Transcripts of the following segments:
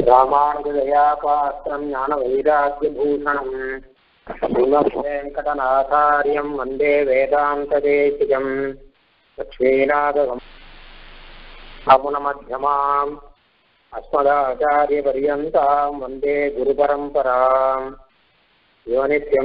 रामानुजदयापात्रं ज्ञानवैराग्यभूषणं वेङ्कटनाथार्यं वन्दे वेदान्तदेशिकं लक्ष्मीनाथं आपुनमध्यमाम् अस्मदाचार्यपर्यन्तां वन्दे गुरुपरम्पराम् यो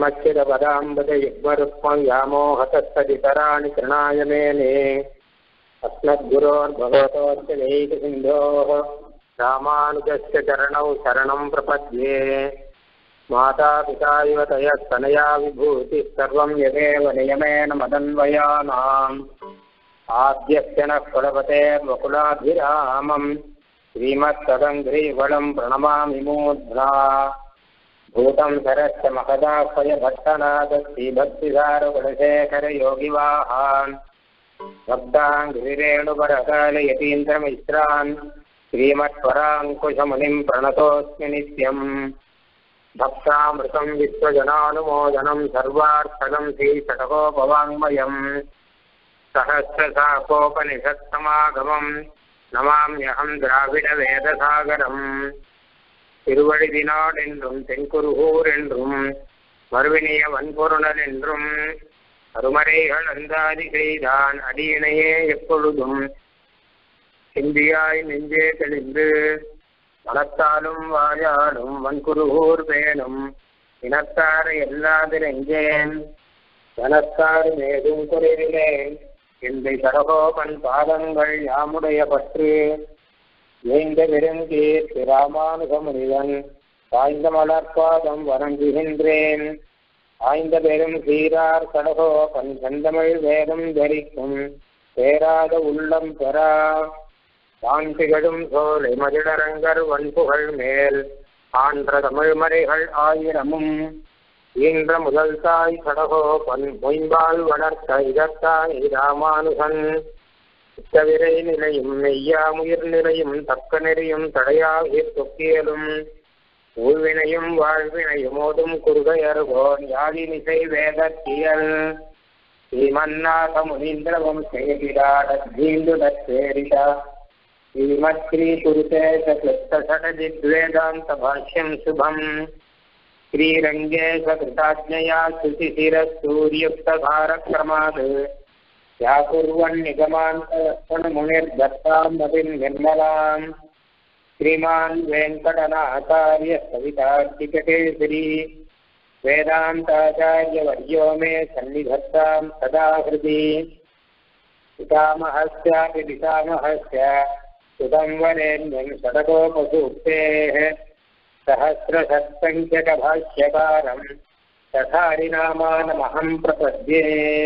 नित्यमच्युतपदाम्बुजयुग्मरुक्मव्यामोहतस्तदितराणि तृणाय मेने अस्मद्गुरोर्भगवतोऽस्य दैकसिन्धोः रामानुजस्य चरणौ शरणं प्रपद्ये मातापिता इव तयस्तनया विभूतिः सर्वं यदेव नियमेन मदन्वयानाम् आद्यस्य नः कुलपतेर्वकुलाभिरामम् श्रीमत्तदङ्घ्रीवलं प्रणमामि मूर्ध्ना भूतं सरस्य महदाह्वयभट्टनाथश्रीभक्तिसारकुलशेखरयोगिवाहान् भक्ताङ्घ्रिरेणुपरकालयतीन्द्रमिश्रान् श्रीमत्पराङ्कुशमुनिं प्रणतोऽस्मि नित्यम् भक्तामृतं विश्वजनानुमोदनं सर्वार्थदं श्रीषटकोपवाङ्मयम् सहस्रशाखोपनिषत्समागमम् नमाम्यहं द्राविडवेदसागरम् திருவழிதினாடென்றும் தென்குருகூர் என்றும் மறுவினிய வன்பொருணல் என்றும் அருமறைகள் அந்தாதி செய்தான் அடியினையே எப்பொழுதும் சிந்தியாய் நெஞ்சே தெளிந்து மனத்தாலும் வாயாலும் வன்குருகூர் பேணும் இனத்தாரை எல்லாது நெஞ்சேன் தனத்தாறு மேதும் குறைவிலேன் எந்தை சடகோபன் பாதங்கள் யாமுடைய பற்று ஏந்த விருந்தீர் ராமானுஜமுனிவன் சாய்ந்த மலர்பாதம் வணங்குகின்றேன் ஆய்ந்த பெரும் சீரார் கடகோபன் செந்தமிழ் வேதம் தரிக்கும் பேராத உள்ளம் பெறா தான் திகழும் சோலை மதிடரங்கர் வன்புகழ் மேல் ஆன்ற தமிழ்மறைகள் ஆயிரமும் ஈன்ற முதல் தாய் கடகோபன் மொயம்பால் வளர்த்த இதத்தாய் ராமானுகன் உச்சவிரை நிலையும் மெய்யாமுயிர் நிலையும் தக்க நெறியும் தடையாகிய தொக்கியலும் ஊழ்வினையும் வாழ்வினையும் ஓதும் குறுகையர்கோன் யாழினிசை வேதத்தியல் ஸ்ரீமன்னாத முனீந்திரவம் சேரிட ஸ்ரீமத்ஸ்ரீ குருதேச கிருஷ்ணசடஜித்வேதாந்த பாஷ்யம் சுபம் ஸ்ரீரங்கேஷ கிருதாஜ்ஞயா சுசிசிரசூர்யுக்தகாரக்ரமாத் याकुर्वन्निगमान्तलक्षणमुनिर्दत्तां मतिं निर्मलां श्रीमान् वेङ्कटनाथार्य सवितार्किककेसरी वेदान्ताचार्यवर्यो मे सन्निधत्तां सदा हृदि पितामहस्यापि पितामहस्य सुतं वरेण्यं षडकोपसूक्तेः सहस्रशत्सङ्ख्यकभाष्यकारं तथारिनामानमहं प्रपद्ये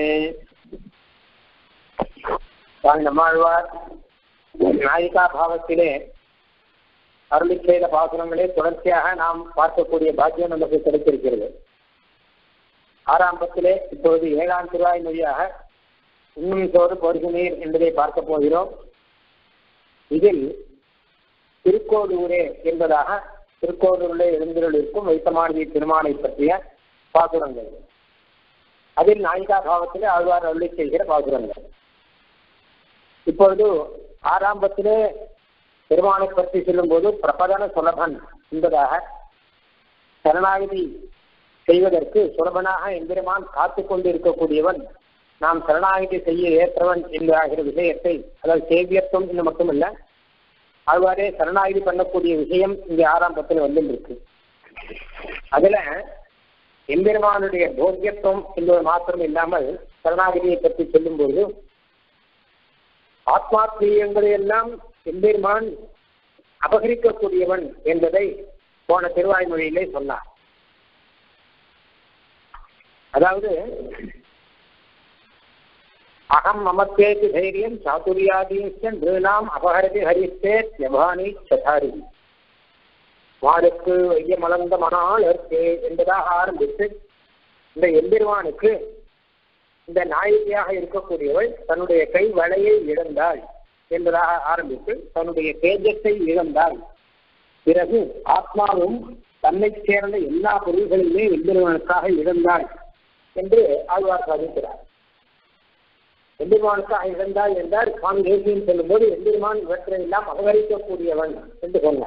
நம்மாழ்வார் நாயிகா பாவத்திலே அருளி செய்த பாசுரங்களே தொடர்ச்சியாக நாம் பார்க்கக்கூடிய பாக்கியம் நமக்கு கிடைத்திருக்கிறது. ஆரம்பத்திலே இப்பொழுது 7ஆம் திருவாய் மொழியாக இன்னும் சோறு பொறுகுநீர் என்பதை பார்க்க போகிறோம். இதில் திருக்கோளூரே என்பதாக திருக்கோளூரிலே எழுந்தருளிருக்கும் வைத்தமானவி திருமாலை பற்றிய பாசுரங்கள். அதில் நாயிகா பாவத்திலே ஆழ்வார் அருளி செய்கிற பாசுரங்கள். இப்பொழுது ஆரம்பத்திலே பெருமானை பற்றி சொல்லும் போது பிரபதன சுலபன் என்பதாக சரணாகதி செய்வதற்கு சுலபனாக எம்பெருமான் காத்து கொண்டு இருக்கக்கூடியவன், நாம் சரணாகதி செய்ய ஏற்றவன் என்கிற விஷயத்தை, அதாவது சேவியத்துவம் என்று மட்டுமல்ல, அவ்வாறே சரணாகதி பண்ணக்கூடிய விஷயம் இங்கே ஆரம்பத்தில் வந்துருக்கு. அதுல எம்பெருமானுடைய போக்கியத்துவம் என்பது மாத்திரம் இல்லாமல் சரணாகதியை பற்றி சொல்லும் போது ஆத்மாத்மீயங்களை எல்லாம் எம்பெருமான் அபகரிக்கக்கூடியவன் என்பதை போன திருவாய்மொழியிலே சொன்னார். அதாவது அகம் மமத்தேதி தைரியம் சாதுரியாதீன் நாம் அபகரதி ஹரித்தே யபானி சதாரி மாலுக்கு வைய மலர்ந்த மணாளர்க்கு என்பதாக ஆரம்பித்து இந்த எம்பெருமானுக்கு இந்த நாயகியாக இருக்கக்கூடியவள் தன்னுடைய கை வளையை இழந்தாள் என்பதாக ஆரம்பித்து தன்னுடைய தேஜத்தை இழந்தாள். பிறகு ஆத்மாவும் தன்னை சேர்ந்த எல்லா பொருள்களிலுமே எம்பெருமானுக்காக இழந்தாள் என்று ஆழ்வார் சாதிக்கிறார். எம்பெருமானுக்காக இழந்தாள் என்றால் சுவாமி தேசியம் சொல்லும் போது எம்பெருமான் இவற்றை எல்லாம் அபகரிக்கக்கூடியவன் என்று சொன்னார்.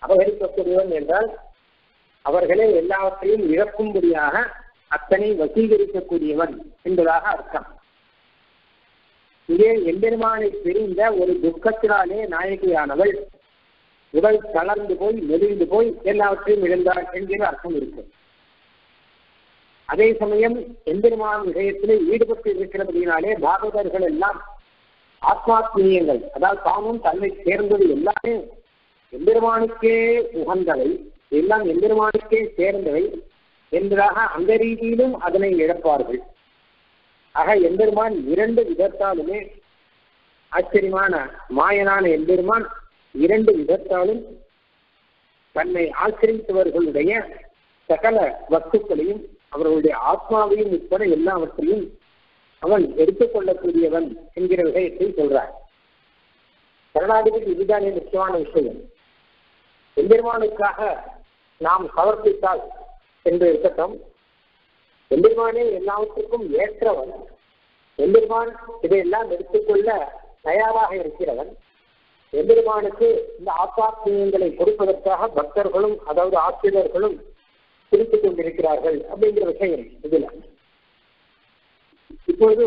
அபகரிக்கக்கூடியவன் என்றால் அவர்களே எல்லாவற்றையும் இழக்கும்படியாக அத்தனை வசீகரிக்கக்கூடியவன் என்பதாக அர்த்தம். இங்கே எம்பெருமானை பிரிந்த ஒரு துக்கத்தினாலே நாயகியானவள் உடல் தளர்ந்து போய் மெலிந்து போய் எல்லாவற்றையும் இழந்தாள் என்கிற அர்த்தம் இருக்கு. அதே சமயம் எம்பெருமான் விஷயத்திலே ஈடுபட்டு இருக்கிறபடினாலே பாகவதர்கள் எல்லாம் ஆத்மாத்மீயங்கள், அதாவது தாமும் தன்னை சேர்ந்தது எல்லாமே எம்பெருமானுக்கே உகந்தவை, எல்லாம் எம்பெருமானுக்கே சேர்ந்தவை என்பதாக அந்த ரீதியிலும் அதனை இழப்பார்கள். ஆக எம்பெருமான் இரண்டு விதத்தாலுமே ஆச்சரியமான மாயனான எம்பெருமான் இரண்டு விதத்தாலும் தன்னை ஆச்சரித்தவர்களுடைய சகல வஸ்துக்களையும் அவர்களுடைய ஆத்மாவையும் உட்பட எல்லாவற்றையும் அவன் எடுத்துக்கொள்ளக்கூடியவன் என்கிற விஷயத்தை சொல்றார். கருணாநிதிக்கு இதுதானே முக்கியமான விஷயம். எம்பெருமானுக்காக நாம் சமர்ப்பித்தால் என்று இருக்கட்டும், எம்பெருமானே எல்லாவற்றுக்கும் ஏற்றவன், எம்பெருமான் இதையெல்லாம் எடுத்துக்கொள்ள தயாராக இருக்கிறவன், எம்பெருமானுக்கு இந்த ஆத்மாத்மியங்களை கொடுப்பதற்காக பக்தர்களும் அதாவது ஆசிரியர்களும் பிடித்துக் கொண்டிருக்கிறார்கள் அப்படிங்கிற விஷயம் இதுல. இப்பொழுது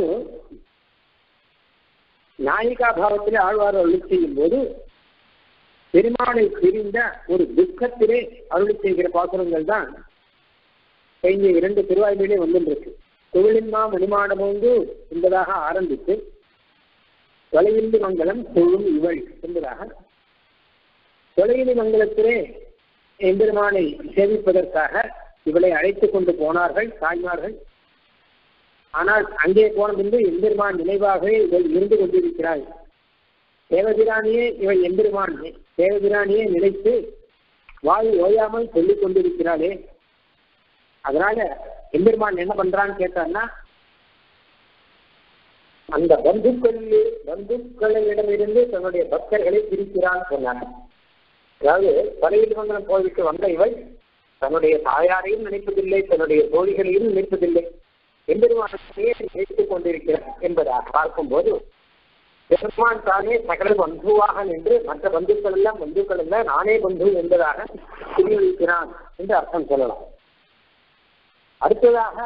நாயிகா பாவத்திலே ஆழ்வார் அருளி செய்யும் போது பெருமானை பிரிந்த ஒரு துக்கத்திலே அருளி செய்கிற பாசுரங்கள் தான் இங்கே இரண்டு திருவாய்மையிலே வந்துருக்கு. தொழிலின்மா மணிமாடமோந்து என்பதாக ஆரம்பித்து தொலையில்லி மங்கலம் தொழும் இவள் என்பதாக தொலையிலி மங்கலத்திலே எம்பெருமானை சேவிப்பதற்காக இவளை அழைத்துக் கொண்டு போனார்கள் தாய்மார்கள். ஆனால் அங்கே போன பின்பு எம்பெருமான் நினைவாகவே இவள் இருந்து கொண்டிருக்கிறாள். தேவபிராணியே இவள் எம்பெருமான் தேவபிராணியே நினைத்து வாய் ஓயாமல் சொல்லிக் கொண்டிருக்கிறாளே. அதனால எம்பெருமான் என்ன பண்றான்னு கேட்டான்னா, அந்த பந்துக்களிடமிருந்து தன்னுடைய பக்தர்களை பிரிக்கிறான்னு சொன்னாங்க. அதாவது பலையில் மங்கலம் போய்விட்டு வந்த இவள் தன்னுடைய தாயாரையும் நினைப்பதில்லை, தன்னுடைய தோழிகளையும் நினைப்பதில்லை, எம்பெருமானையே நினைத்துக் கொண்டிருக்கிறார் என்பதாக பார்க்கும்போது பெருமான் தானே சகல பந்துவாக நின்று மற்ற பந்துக்கள் அல்ல நானே பந்து என்பதாக தெரிவிக்கிறான் என்று அர்த்தம் சொல்லலாம். அடுத்ததாக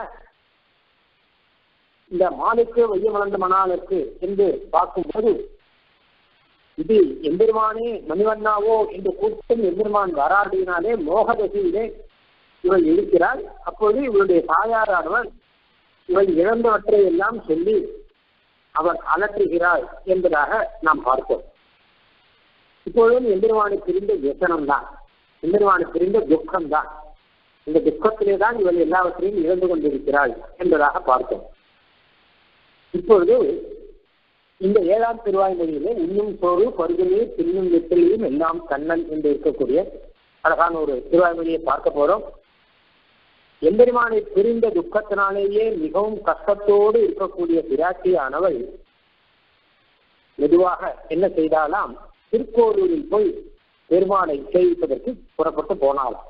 இந்த மானுக்கு வையமலர்ந்த மணாலுக்கு என்று பார்க்கும்போது இது எம்பெருமானே மணிவண்ணாவோ என்று கூட்டம் எம்பெருமான் வராடினாலே மோகதசையிலே இவள் இருக்கிறாள். அப்போது இவளுடைய தாயாரானவள் இவள் இழந்தவற்றை எல்லாம் சொல்லி அவர் அலற்றுகிறாள் என்பதாக நாம் பார்த்தோம். இப்பொழுதும் எம்பெருமானை பிரிந்த வியசனம் தான், எம்பெருமானை பிரிந்த துக்கம் தான். இந்த துக்கத்திலே தான் இவள் எல்லாவற்றையும் இழந்து கொண்டிருக்கிறாள் என்பதாக பார்த்தோம். இப்பொழுது இந்த 7ஆம் திருவாய்மொழியிலே இன்னும் சோறு பருகநீர் பின்னும் வெற்றிலையும் எல்லாம் கண்ணன் என்று இருக்கக்கூடிய அழகான ஒரு திருவாய்மொழியை பார்க்க போறோம். எம்பெருமானை பிரிந்த துக்கத்தினாலேயே மிகவும் கஷ்டத்தோடு இருக்கக்கூடிய பிராட்டியானவள் மெதுவாக என்ன செய்தாலாம், திருக்கோளூரில் போய் பெருமானை சேவிப்பதற்கு புறப்பட்டு போனாலாம்.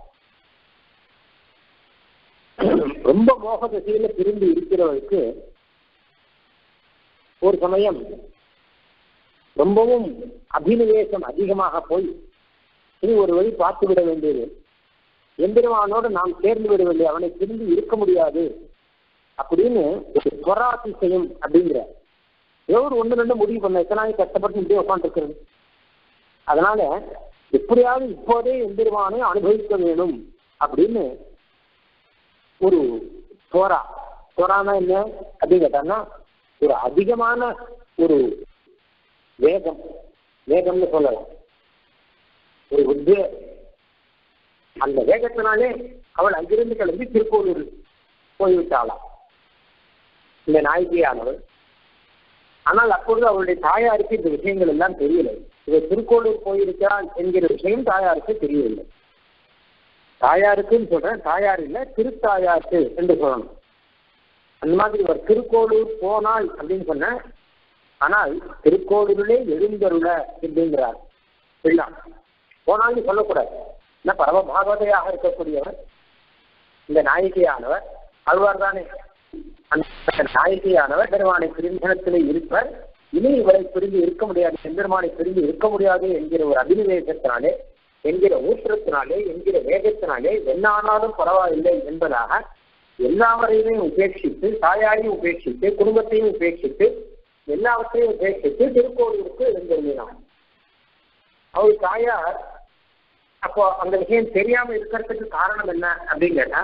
ரொம்ப மோக திசையில பிரிந்து இருக்கிறவருக்கு ஒரு சமயம் ரொம்பவும் அபினிவேசம் அதிகமாக போய் இனி ஒரு வழி பார்த்து விட வேண்டியது, எம்பெருமானோடு நாம் சேர்ந்து விட வேண்டிய, அவனை பிரிந்து இருக்க முடியாது அப்படின்னு ஒரு பொறாதிசயம் அப்படிங்கிற ஒரு ஒன்று ரெண்டு முடிவு பண்ண எத்தனாவது கஷ்டப்பட்டு இப்படியே உட்காந்துருக்கிறது. அதனால எப்படியாவது இப்போதே எம்பெருமானை அனுபவிக்க வேணும் அப்படின்னு ஒரு போரானா என்ன அப்படின்னு கேட்டான்னா ஒரு அதிகமான ஒரு வேகம்னு சொல்லலாம், ஒரு அந்த வேகத்தினாலே அவள் அங்கிருந்து கிளம்பி திருக்கோளூர் போய்விட்டாளாம் இந்த நாயகியானவள். ஆனால் அப்பொழுது அவளுடைய தாயாருக்கு இந்த விஷயங்கள் எல்லாம் தெரியலை. இவ திருக்கோளூர் போயிருக்கிறாள் என்கிற விஷயம் தாயாருக்கு தெரியவில்லை. தாயாருக்குன்னு சொல்றேன், தாயார் இல்லை திருத்தாயாருக்கு என்று சொல்லணும். அந்த மாதிரி ஒரு திருக்கோளூர் போனாள் அப்படின்னு சொன்ன, ஆனால் திருக்கோளூரிலே எழுந்தருள அப்படிங்கிறார் எல்லாம் போனால்னு சொல்லக்கூடாது. என்ன பரமபாகவதையாக இருக்கக்கூடியவர் இந்த நாயகியானவர் அழ்வார் தானே. அந்த நாயகியானவர் பெருமானை பிரிந்தனத்திலே இருப்பர். இனி இவரை பிரிந்து இருக்க முடியாது, எம்பெருமானை பிரிந்து இருக்க முடியாது என்கிற ஒரு அபினிவேசத்தினாலே என்கிற ஊற்றத்தினாலே, என்கிற வேகத்தினாலே என்ன ஆனாலும் பரவாயில்லை என்பதாக எல்லாவரையுமே உபேட்சித்து, தாயாரையும் உபேட்சித்து, குடும்பத்தையும் உபேட்சித்து, எல்லாவற்றையும் உபேட்சித்து திருக்கோவிலுக்கு எழுந்திருந்தான். அவர் தாயார் அப்போ அந்த விஷயம் தெரியாம இருக்கிறதுக்கு காரணம் என்ன அப்படின்னு கேட்டா,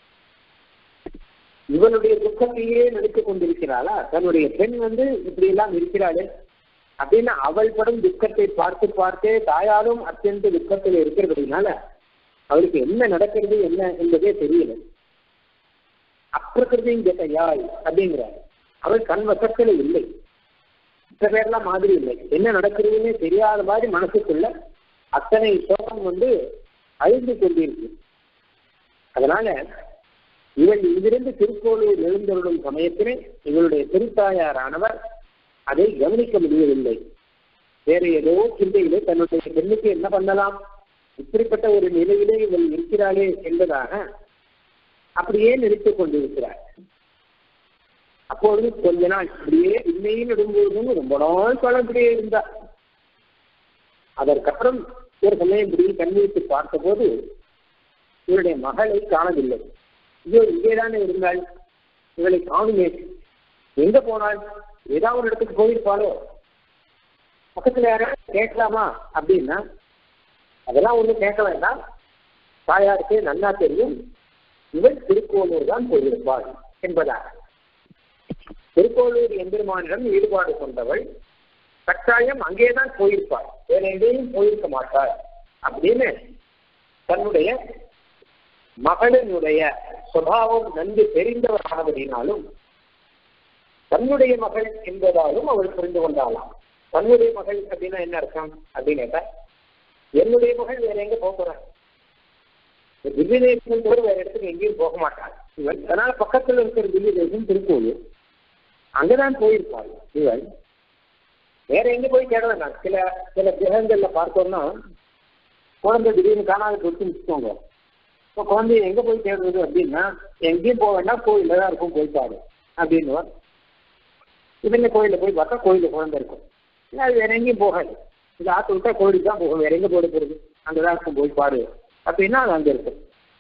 இவனுடைய துக்கத்தையே நடித்துக் கொண்டிருக்கிறாளா, தன்னுடைய பெண் இப்படி எல்லாம் இருக்கிறாளே அப்படின்னு அவள் படும் துக்கத்தை பார்த்து பார்த்தே தாயாரும் அத்தியந்த துக்கத்தில் இருக்கிறதுனால அவருக்கு என்ன நடக்கிறது என்ன என்பதே தெரியல. அப்பிரகிருதியும் கேட்டையாய் அப்படிங்கிறார். அவள் கண் வசத்துல இல்லை, சில பேர்லாம் மாதிரி இல்லை, என்ன நடக்கிறதுன்னே தெரியாத மாதிரி மனசுக்குள்ள அத்தனை சோகம் அழிந்து கொண்டிருக்கு. அதனால இவள் இங்கிருந்து திருக்கோளூர் எழுந்தருடும் சமயத்திலே இவளுடைய திருத்தாயாரானவர் அதை கவனிக்க முடியவில்லை. வேற ஏதோ சிந்தையிலே தன்னுடைய பெண்ணுக்கு என்ன பண்ணலாம், இப்படிப்பட்ட ஒரு நிலையிலே இவள் இருக்கிறாளே என்பதாக அப்படியே நினைத்துக் கொண்டிருக்கிறார். அப்பொழுது கொஞ்ச நாள் இப்படியே இன்னையும் நடும்போதும் ரொம்ப நாள் காலம் இப்படியே இருந்தார். அதற்கப்புறம் ஒரு சமயம் இப்படி கண்விழித்து பார்த்த போது இவருடைய மகளை காணவில்லை. ஐயோ, இங்கேதானே இருந்தாள், இவளை காணுமே, எங்க போனாள், ஏதாவது ஒரு இடத்துக்கு போயிருப்பாளோ, பக்கத்துல யாராவது கேட்கலாமா அப்படின்னா அதெல்லாம் ஒண்ணும் கேட்க வேண்டாம், தாயாருக்கு நல்லா தெரியும் இவள் திருக்கோளூர் தான் போயிருப்பாள் என்பதாக. திருக்கோளூர் எம்பெருமானிடம் ஈடுபாடு கொண்டவள் கட்டாயம் அங்கேதான் போயிருப்பாள், வேற எங்கேயும் போயிருக்க மாட்டாள் அப்படின்னு தன்னுடைய மகளினுடைய சுபாவம் நன்கு தெரிந்தவரானபடினாலும் தன்னுடைய மகள் என்பதாலும் அவள் புரிந்து கொண்டாலாம். தன்னுடைய மகள் அப்படின்னா என்ன அர்த்தம் அப்படின்னு கேட்டா, என்னுடைய மகள் வேற எங்க போகிறான், திவ்ய தேசம் தவிர வேற இடத்துக்கு எங்கேயும் போக மாட்டாள் இவள். அதனால பக்கத்துல இருக்கிற திவ்ய தேசம் திருக்கோவில், அங்கதான் போயிருப்பாள் இவள், வேற எங்க போய் தேட வேண்டாம். சில சில கிரகங்கள்ல பார்த்தோம்னா குழந்தை திடீர்னு காணாத கொடுத்துன்னு வச்சுக்கோங்க, இப்போ குழந்தைய எங்க போய் தேடுறது அப்படின்னா எங்கேயும் போக வேண்டாம், கோயில தான் இருக்கும் போய்ப்பாடு அப்படின்னு. இவங்க கோயில போய் பார்த்தா கோயில குழந்தை இருக்கும், இல்லை அது வேற எங்கேயும் போகாது, இது ஆற்று விட்டா கோயிலுக்கு தான் போகும், வேற எங்க போட போறது, அங்கதான் இருக்கும் போய் பாடு அப்படின்னா அது அங்க இருக்கும்.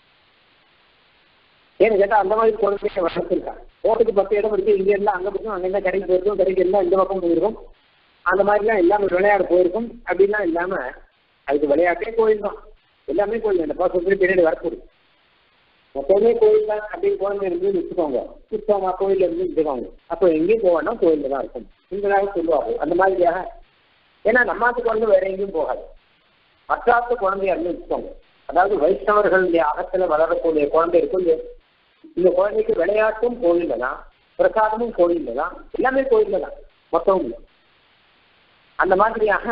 ஏன்னு கேட்டா அந்த மாதிரி குழந்தைங்க வளர்த்துருக்காங்க, போட்டுக்கு 10 இடம் இருக்கு, இங்க இருந்தா அங்க போயிருக்கும், அங்க இருந்தா கடைக்கு போயிருக்கும், கடைக்கு இருந்தா இந்த பக்கம் போயிருக்கும், அந்த மாதிரிலாம் எல்லாமே விளையாட போயிருக்கும். அப்படின்லாம் இல்லாம அதுக்கு விளையாட்டே கோயில் தான், எல்லாமே கோயில். அந்த பாசத்துல பின்னாடி வரக்கூடும், மொத்தமே கோயில் தான் அப்படின்னு குழந்தை இருந்து வச்சுக்கோங்க, புத்தகமா கோயில்ல இருந்து வச்சுக்கோங்க, அப்போ எங்கேயும் போவானா கோயில்ல தான் இருக்கும் என்பதாக சொல்லுவாங்க. அந்த மாதிரியாக, ஏன்னா நம்மாத்து குழந்தை வேற எங்கேயும் போகாது, மற்றாத்து குழந்தையா இருந்து வச்சுக்கோங்க. அதாவது வைஷ்ணவர்களுடைய அகத்துல வளரக்கூடிய குழந்தை இருக்கும், இந்த குழந்தைக்கு விளையாட்டும் கோயில்ல தான், பிரசாதமும் கோயில்ல தான், எல்லாமே கோயில்ல தான் மொத்தமும். அந்த மாதிரியாக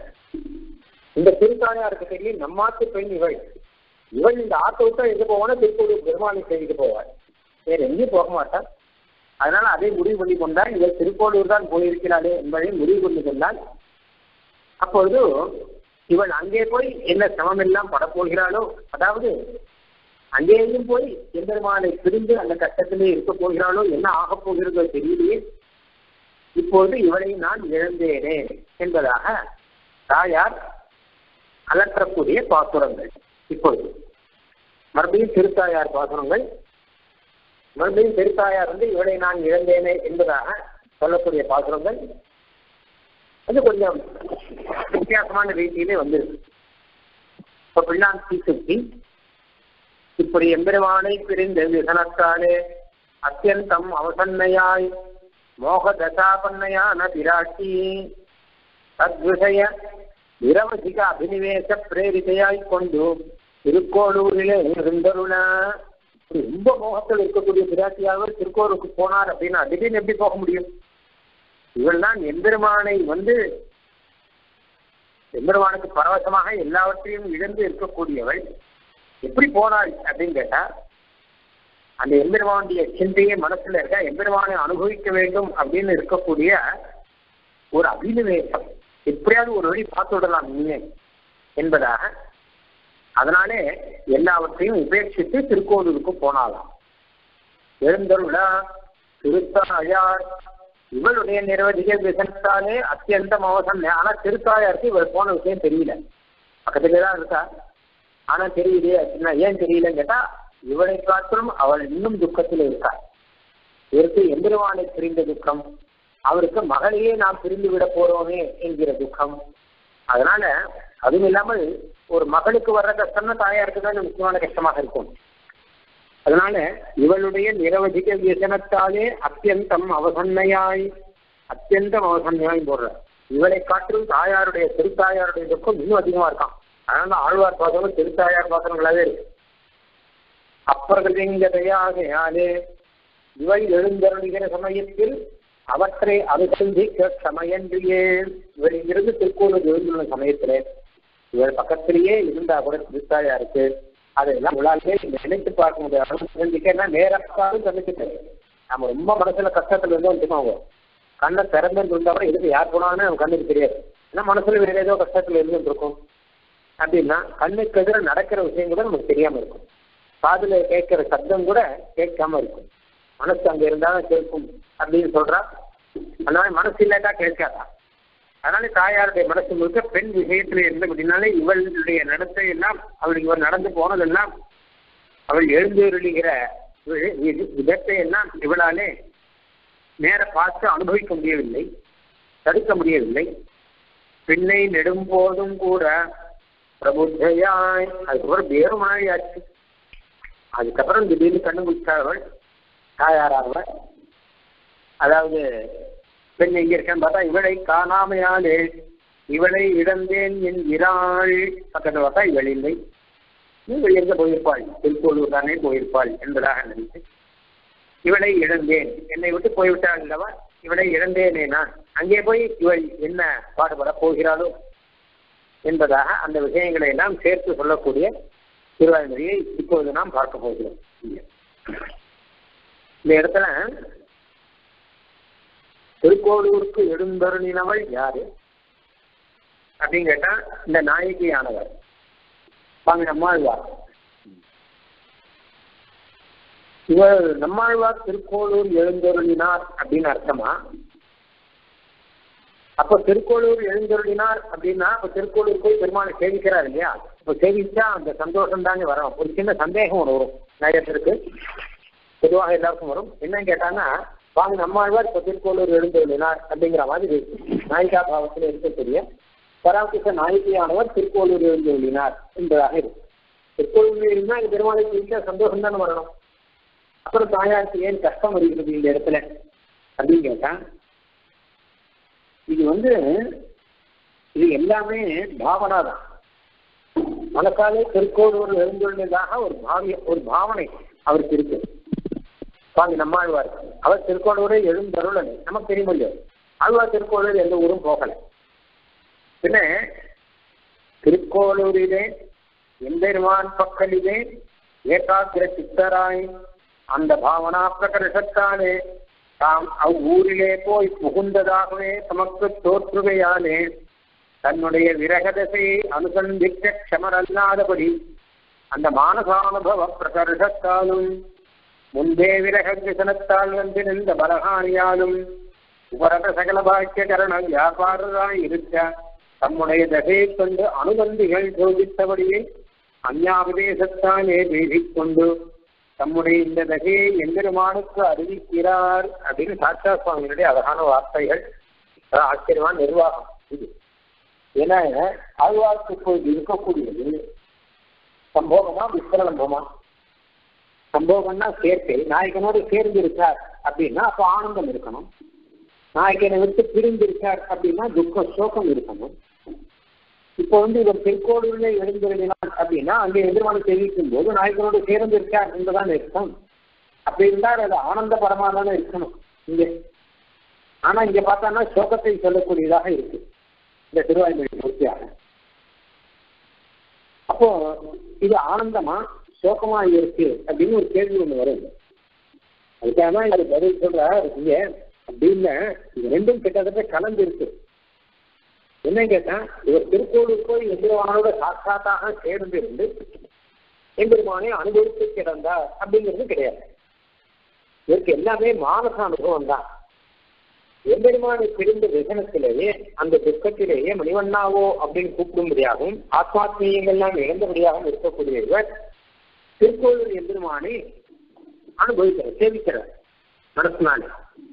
இந்த திருத்தாயாருக்கு தெரியும் நம்மாத்து பெண் இவள், இவள் இந்த ஆட்டை விட்டா எங்க போவானா திருக்கோவில் பெருமானை செய்துட்டு போவாள், வேற எங்கேயும் போக மாட்டாள். அதனால அதை முடிவு பண்ணி கொண்டால் இவள் திருக்கோளூர் தான் போயிருக்கிறாளே என்பதை முடிவு பண்ணி கொண்டால், அப்பொழுது இவள் அங்கே போய் என்ன சமம் எல்லாம் படப்போகிறாளோ, அதாவது அங்கேயும் போய் எம்பெருமானை பிரிந்து அந்த கட்டத்திலே இருக்க போகிறாளோ, என்ன ஆகப் போகிறதோ தெரியலையே, இப்போது இவளை நான் இழந்தேனே என்பதாக தாயார் அலற்றக்கூடிய பாசுரங்கள். இப்பொழுது மறுபடியும் திருத்தாயார் பாசுரங்கள், மறுபடியும் திருத்தாயார் இவளை நான் இழந்தேனே என்பதாக சொல்லக்கூடிய பாசுரங்கள். அது கொஞ்சம் வித்தியாசமான ரீதியிலே வந்திருக்கு. இப்ப பிள்ளான் சுத்தி இப்படி எம்பெருமானை பிரிந்த விசனத்தாலே அத்தியந்தம் அவசன்னையாய் மோக தசாபன்னையான பிராட்டி தத்விஷய நிரவதிக அபினிவேச பிரேரிதையாய் கொண்டு திருக்கோளூரிலே இருந்தருள. ரொம்ப மோகத்தில் இருக்கக்கூடிய பிராட்டியாக திருக்கோளூருக்கு போனார் அப்படின்னா திடீர்னு எப்படி போக முடியும்? இவள் தான் எம்பெருமானை எம்பெருமானுக்கு பரவசமாக எல்லாவற்றையும் இழந்து இருக்கக்கூடியவள் எப்படி போனாள் அப்படின்னு கேட்டா, அந்த எம்பெருமானுடைய சிந்தையே மனசுல இருக்க, எம்பெருமானை அனுபவிக்க வேண்டும் அப்படின்னு இருக்கக்கூடிய ஒரு அபினிவேசம், எப்படியாவது ஒரு வழி பார்த்து விடலாம் நீங்க என்பதாக, அதனாலே எல்லாவற்றையும் உபேட்சித்து திருக்கோவிலுக்கு போனாலாம். எழுந்தருள திருத்தாயார் இவளுடைய நிரவதிக விசனத்தாலே அத்தியந்தம் அவசரம். ஆனா திருத்தாயாருக்கு இவள் போன விஷயம் தெரியல. பக்கத்துலேயே தான் இருக்கா. ஆனா தெரியுதே அப்படின்னா ஏன் தெரியலன்னு கேட்டா இவளை காட்டிலும் அவள் இன்னும் துக்கத்தில் இருக்காள். இவருக்கு எம்பெருமானை பிரிந்த துக்கம், அவருக்கு மகளையே நாம் பிரிந்து விட போறோமே என்கிற துக்கம். அதனால அதுவும் இல்லாமல் ஒரு மகளுக்கு வர்ற கஷ்டம்னா தாயாருக்கு தான் முக்கியமான கஷ்டமாக இருக்கும். அதனால இவளுடைய நிரவதிக வியசனத்தாலே அத்தியந்தம் அவசன்னையாய் போடுற இவளை காட்டிலும் தாயாருடைய திருத்தாயாருடைய துக்கம் இன்னும் அதிகமா இருக்கான். அதனால ஆழ்வார் பாசனம் திருத்தாயார் பாசனங்களாவே இருக்கு. அப்பிரகதிங்கதையாகையாலே இவள் எழுந்தருளுகிற சமயத்தில் அவற்றை அனுசந்திக்க சமயன்றியே இவள் இங்கிருந்து திருக்கோளூர் எழுந்துள்ள சமயத்திலே இவள் பக்கத்திலேயே இருந்தா கூட திருத்தாயாருக்கு அதெல்லாம் உங்களாலே நினைத்து பார்க்க முடியாது. அனுசந்திக்க நேரப்பாலும் சந்திச்சுட்டு நம்ம ரொம்ப மனசுல கஷ்டத்துல இருந்தோம் வச்சுக்கோங்க, கண்ணை திறந்து இருந்தா கூட எதுக்கு யார் போனான்னு நம்ம கண்ணுக்கு தெரியாது. ஏன்னா மனசுல வேற ஏதோ கஷ்டத்துல இருந்துட்டு இருக்கும். அப்படின்னா கண்ணுக்கு எதிர நடக்கிற விஷயம் கூட நமக்கு தெரியாம இருக்கும். காதுல கேட்கிற சப்தம் கூட கேட்காம இருக்கும். மனசு அங்க இருந்தாலும் கேட்கும் அப்படின்னு சொல்றா. அதனால மனசு இல்லாட்டா கேட்காதா. அதனால தாயாருடைய மனசு முழுக்க பெண் விஷயத்துல இருந்து அப்படின்னாலே இவளுடைய நடத்தை எல்லாம் அவளுக்கு இவர் நடந்து போனதெல்லாம் அவள் எழுந்தருளுகிற விதத்தை எல்லாம் இவளாலே நேர பார்த்து அனுபவிக்க முடியவில்லை, தடுக்க முடியவில்லை. பின்னை நெடும்போதும் கூட பிரபுத்தையாய் அதுக்கப்புறம் வேறு மாதிரி ஆச்சு. அதுக்கப்புறம் திடீர்னு கண்ணு குடிச்சாள் தாயாராக. அதாவது பெண் எங்க இருக்கேன்னு பார்த்தா இவளை காணாமையாலே இவளை இழந்தேன் என்கிறாள். பக்கத்தில் பார்த்தா இவள் இல்லை, இவள் எங்க போயிருப்பாள், திருக்கோளூர் தானே போயிருப்பாள் என்பதாக நினைத்து இவளை இழந்தேன், என்னை விட்டு போய்விட்டாள் அல்லவா, இவளை இழந்தேனே நான், அங்கே போய் இவள் என்ன பாடுபட போகிறாளோ என்பதாக அந்த விஷயங்களை எல்லாம் சேர்த்து சொல்லக்கூடிய திருவாய்மொழியை இப்பொழுது நாம் பார்க்க போகிறோம். இந்த இடத்துல திருக்கோளூருக்கு எழுந்தருளினவள் யாரு அப்படின்னு கேட்டா இந்த நாயகியானவர் பாங்க நம்மாழ்வார். இவர் நம்மாழ்வார் திருக்கோளூர் எழுந்தருளினார் அப்படின்னு அர்த்தமா? அப்ப திருக்கோளூர் எழுந்தருளினார் அப்படின்னா இப்ப திருக்கோளூர் போய் பெருமாளை சேவிக்கிறார் இல்லையா? இப்ப சேவிச்சா அந்த சந்தோஷம் தானே வரும். ஒரு சின்ன சந்தேகம் ஒன்று வரும் நிறைய பேருக்கு, பொதுவாக எல்லாருக்கும் வரும். என்னன்னு கேட்டாங்கன்னா வாங்க நம்மாழ்வார் இப்ப திருக்கோளூர் எழுந்தருளினார் அப்படிங்கிற மாதிரி நாயிகா பாவத்தில் இருக்கக்கூடிய பராமரிக்க நாயகியானவர் திருக்கோளூர் எழுந்தருளினார் என்பதாக இருக்கு. திருக்கோளூர் இருந்தா இது பெருமாளை சேவிச்சா சந்தோஷம் தானே வரணும். அப்புறம் தாயாருக்கு ஏன் கஷ்டம் வருகிறது இந்த இடத்துல அப்படின்னு கேட்டா இது எல்லாமே பாவனா தான். மனசாலே திருக்கோளூர் எழுந்துள்ளதாக ஒரு பாவனை அவருக்கு இருக்கு. சுவாமி நம்மாழ்வார் அவர் திருக்கோளூரை எழுந்தருளனை நமக்கு தெரியும் இல்லையோ. ஆழ்வார் திருக்கோளூர் எந்த ஊரும் போகல. பின்ன திருக்கோளூரிலே எம்பெருமான் பக்கலிலே ஏகாகிர சித்தராய் அந்த பாவனா பிரகர்ஷத்தாலே தாம் அவ்வூரிலே போய் புகுந்ததாகவே தமக்கு தோற்றுகையாலே தன்னுடைய விரகதசையை அனுசந்திக்க க்ஷமரல்லாதபடி அந்த மானசானுபவ பிரகர்ஷத்தாலும் முன்பே விரக விசனத்தால் வந்து நின்ற பலகானியாலும் உபரத சகல பாக்கியகரண வியாபாரராய் இருக்க தம்முடைய தசையை கொண்டு அனுபந்திகள் சோதித்தபடியே அந்யாபதேசத்தாலே பேசிக்கொண்டு தம்முடைய இந்த தகையை எம்பெருமானுக்கு அறிவிக்கிறார் அப்படின்னு சாட்சா சுவாமியினுடைய அழகான வார்த்தைகள். ஆச்சரியமான நிர்வாகம் இது. ஏன்னா ஆழ்வார்க்கு இப்போது இருக்கக்கூடியது சம்போகமா விஸ்வலம்பமா? சம்போகம்னா சேர்க்கை, நாயகனோடு சேர்ந்து இருக்கார் அப்படின்னா அப்போ ஆனந்தம் இருக்கணும். நாயகனை விட்டு பிரிந்து இருக்கார் அப்படின்னா துக்க சோகம் இருக்கணும். இப்போ இவர் திருக்கோளூரிலே எழுந்திருந்தார் அப்படின்னா அங்கே எதிர்வான தெரிவிக்கும் போது நாயகனோடு சேர்ந்து இருக்கார் என்றுதான் இருக்கும். அப்படி இருந்தால் அது ஆனந்த பரமாதான இருக்கணும் இங்கே. ஆனா இங்க பார்த்தோம்னா சோகத்தை சொல்லக்கூடியதாக இருக்கு இந்த திருவாய்மொழி பூர்த்தியாக. அப்போ இது ஆனந்தமா சோகமா இருக்கு அப்படின்னு ஒரு கேள்வி ஒண்ணு வரும். அதுக்காக தான் இது பதில் சொல்றார் இங்க. அப்படின்னு இது ரெண்டும் கிட்டத்தட்ட கலந்து இருக்கு. என்ன கேட்டா இவர் திருக்கோளூர் போய் எம்பெருமானோட சாட்சாத்தாக சேர்ந்து இருந்து எம்பெருமானை அனுபவித்து கிடந்தார் அப்படிங்கிறது கிடையாது. இவருக்கு எல்லாமே மானச அனுபவம் தான். எம்பெருமானை பிரிந்த விசனத்திலேயே அந்த துக்கத்திலேயே மணிவண்ணாவோ அப்படின்னு கூப்பிடும்படியாகவும் ஆத்மாத்மீயங்கள்லாம் இழந்தபடியாகவும் இருக்கக்கூடியவர் திருக்கோவில் எம்பெருமானை அனுபவிக்கிறார், சேவிக்கிறார் மனசுனாலே.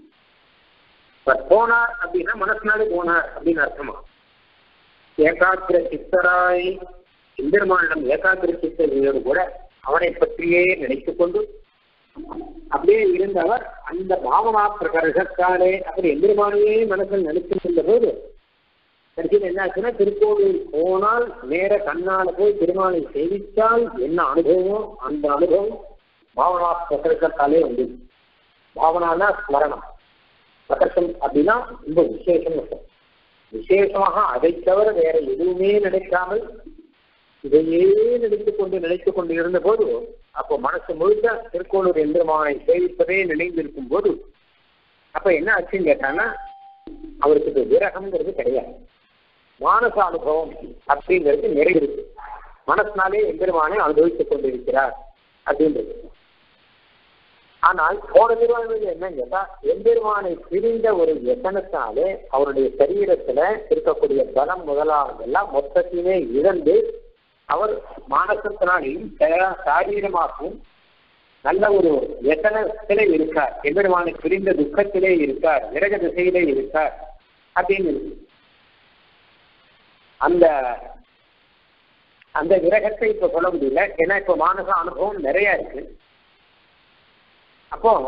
போனார் அப்படின்னா மனசுனாலே போனார் அப்படின்னு அர்த்தமா. ஏகாகிர சித்தராய் எம்பெருமானிடம் ஏகாகிர சித்தரோடு கூட அவனை பற்றியே நினைத்துக் கொண்டு அப்படியே இருந்தவர் அந்த பாவனா பிரகர்ஷத்தாலே அப்படி எம்பெருமானையே மனசில் நினைத்திருந்த போது கடைசியில் என்ன ஆச்சுன்னா, திருக்கோவில் போனால் நேர கண்ணால போய் பெருமானை சேவித்தால் என்ன அனுபவமோ அந்த அனுபவம் பாவனா பிரகர்ஷத்தாலே வந்து. பாவனானா ஸ்மரணம், பிரகர்ஷம் அப்படின்னா ரொம்ப விசேஷம். விசேஷமாக அதை தவிர வேற எதுவுமே நினைக்காமல் இதையே நினைத்துக் கொண்டு இருந்த போது, அப்போ மனசு முழுக்க திருக்கோளூர் எம்பெருமானை சேவிப்பதே நினைந்திருக்கும் போது அப்ப என்ன ஆச்சுன்னு கேட்டான்னா, அவருக்கு விரகம்ங்கிறது கிடையாது, மானச அனுபவம் அப்படிங்கிறது நிறைவிருக்கு. மனசினாலே எம்பெருமானை அனுபவித்துக் கொண்டிருக்கிறார் அப்படின்றது. ஆனால் போன நிர்வாகங்கள் என்னன்னு கேட்டா, எம்பெருமானை பிரிந்த ஒரு எத்தனத்தாலே அவருடைய சரீரத்துல இருக்கக்கூடிய பலம் முதலானதெல்லாம் மொத்தத்தையுமே இழந்து அவர் மானசத்தினாலையும் சாரீரமாகவும் நல்ல ஒரு எத்தனத்திலே இருக்கார், எம்பெருமானை பிரிந்த துக்கத்திலே இருக்கார், விரக திசையிலே இருக்கார் அப்படின்னு இருக்கு. அந்த அந்த விரகத்தை இப்ப சொல்ல முடியல, ஏன்னா இப்ப மானச அனுபவம் நிறைய இருக்கு. அப்போ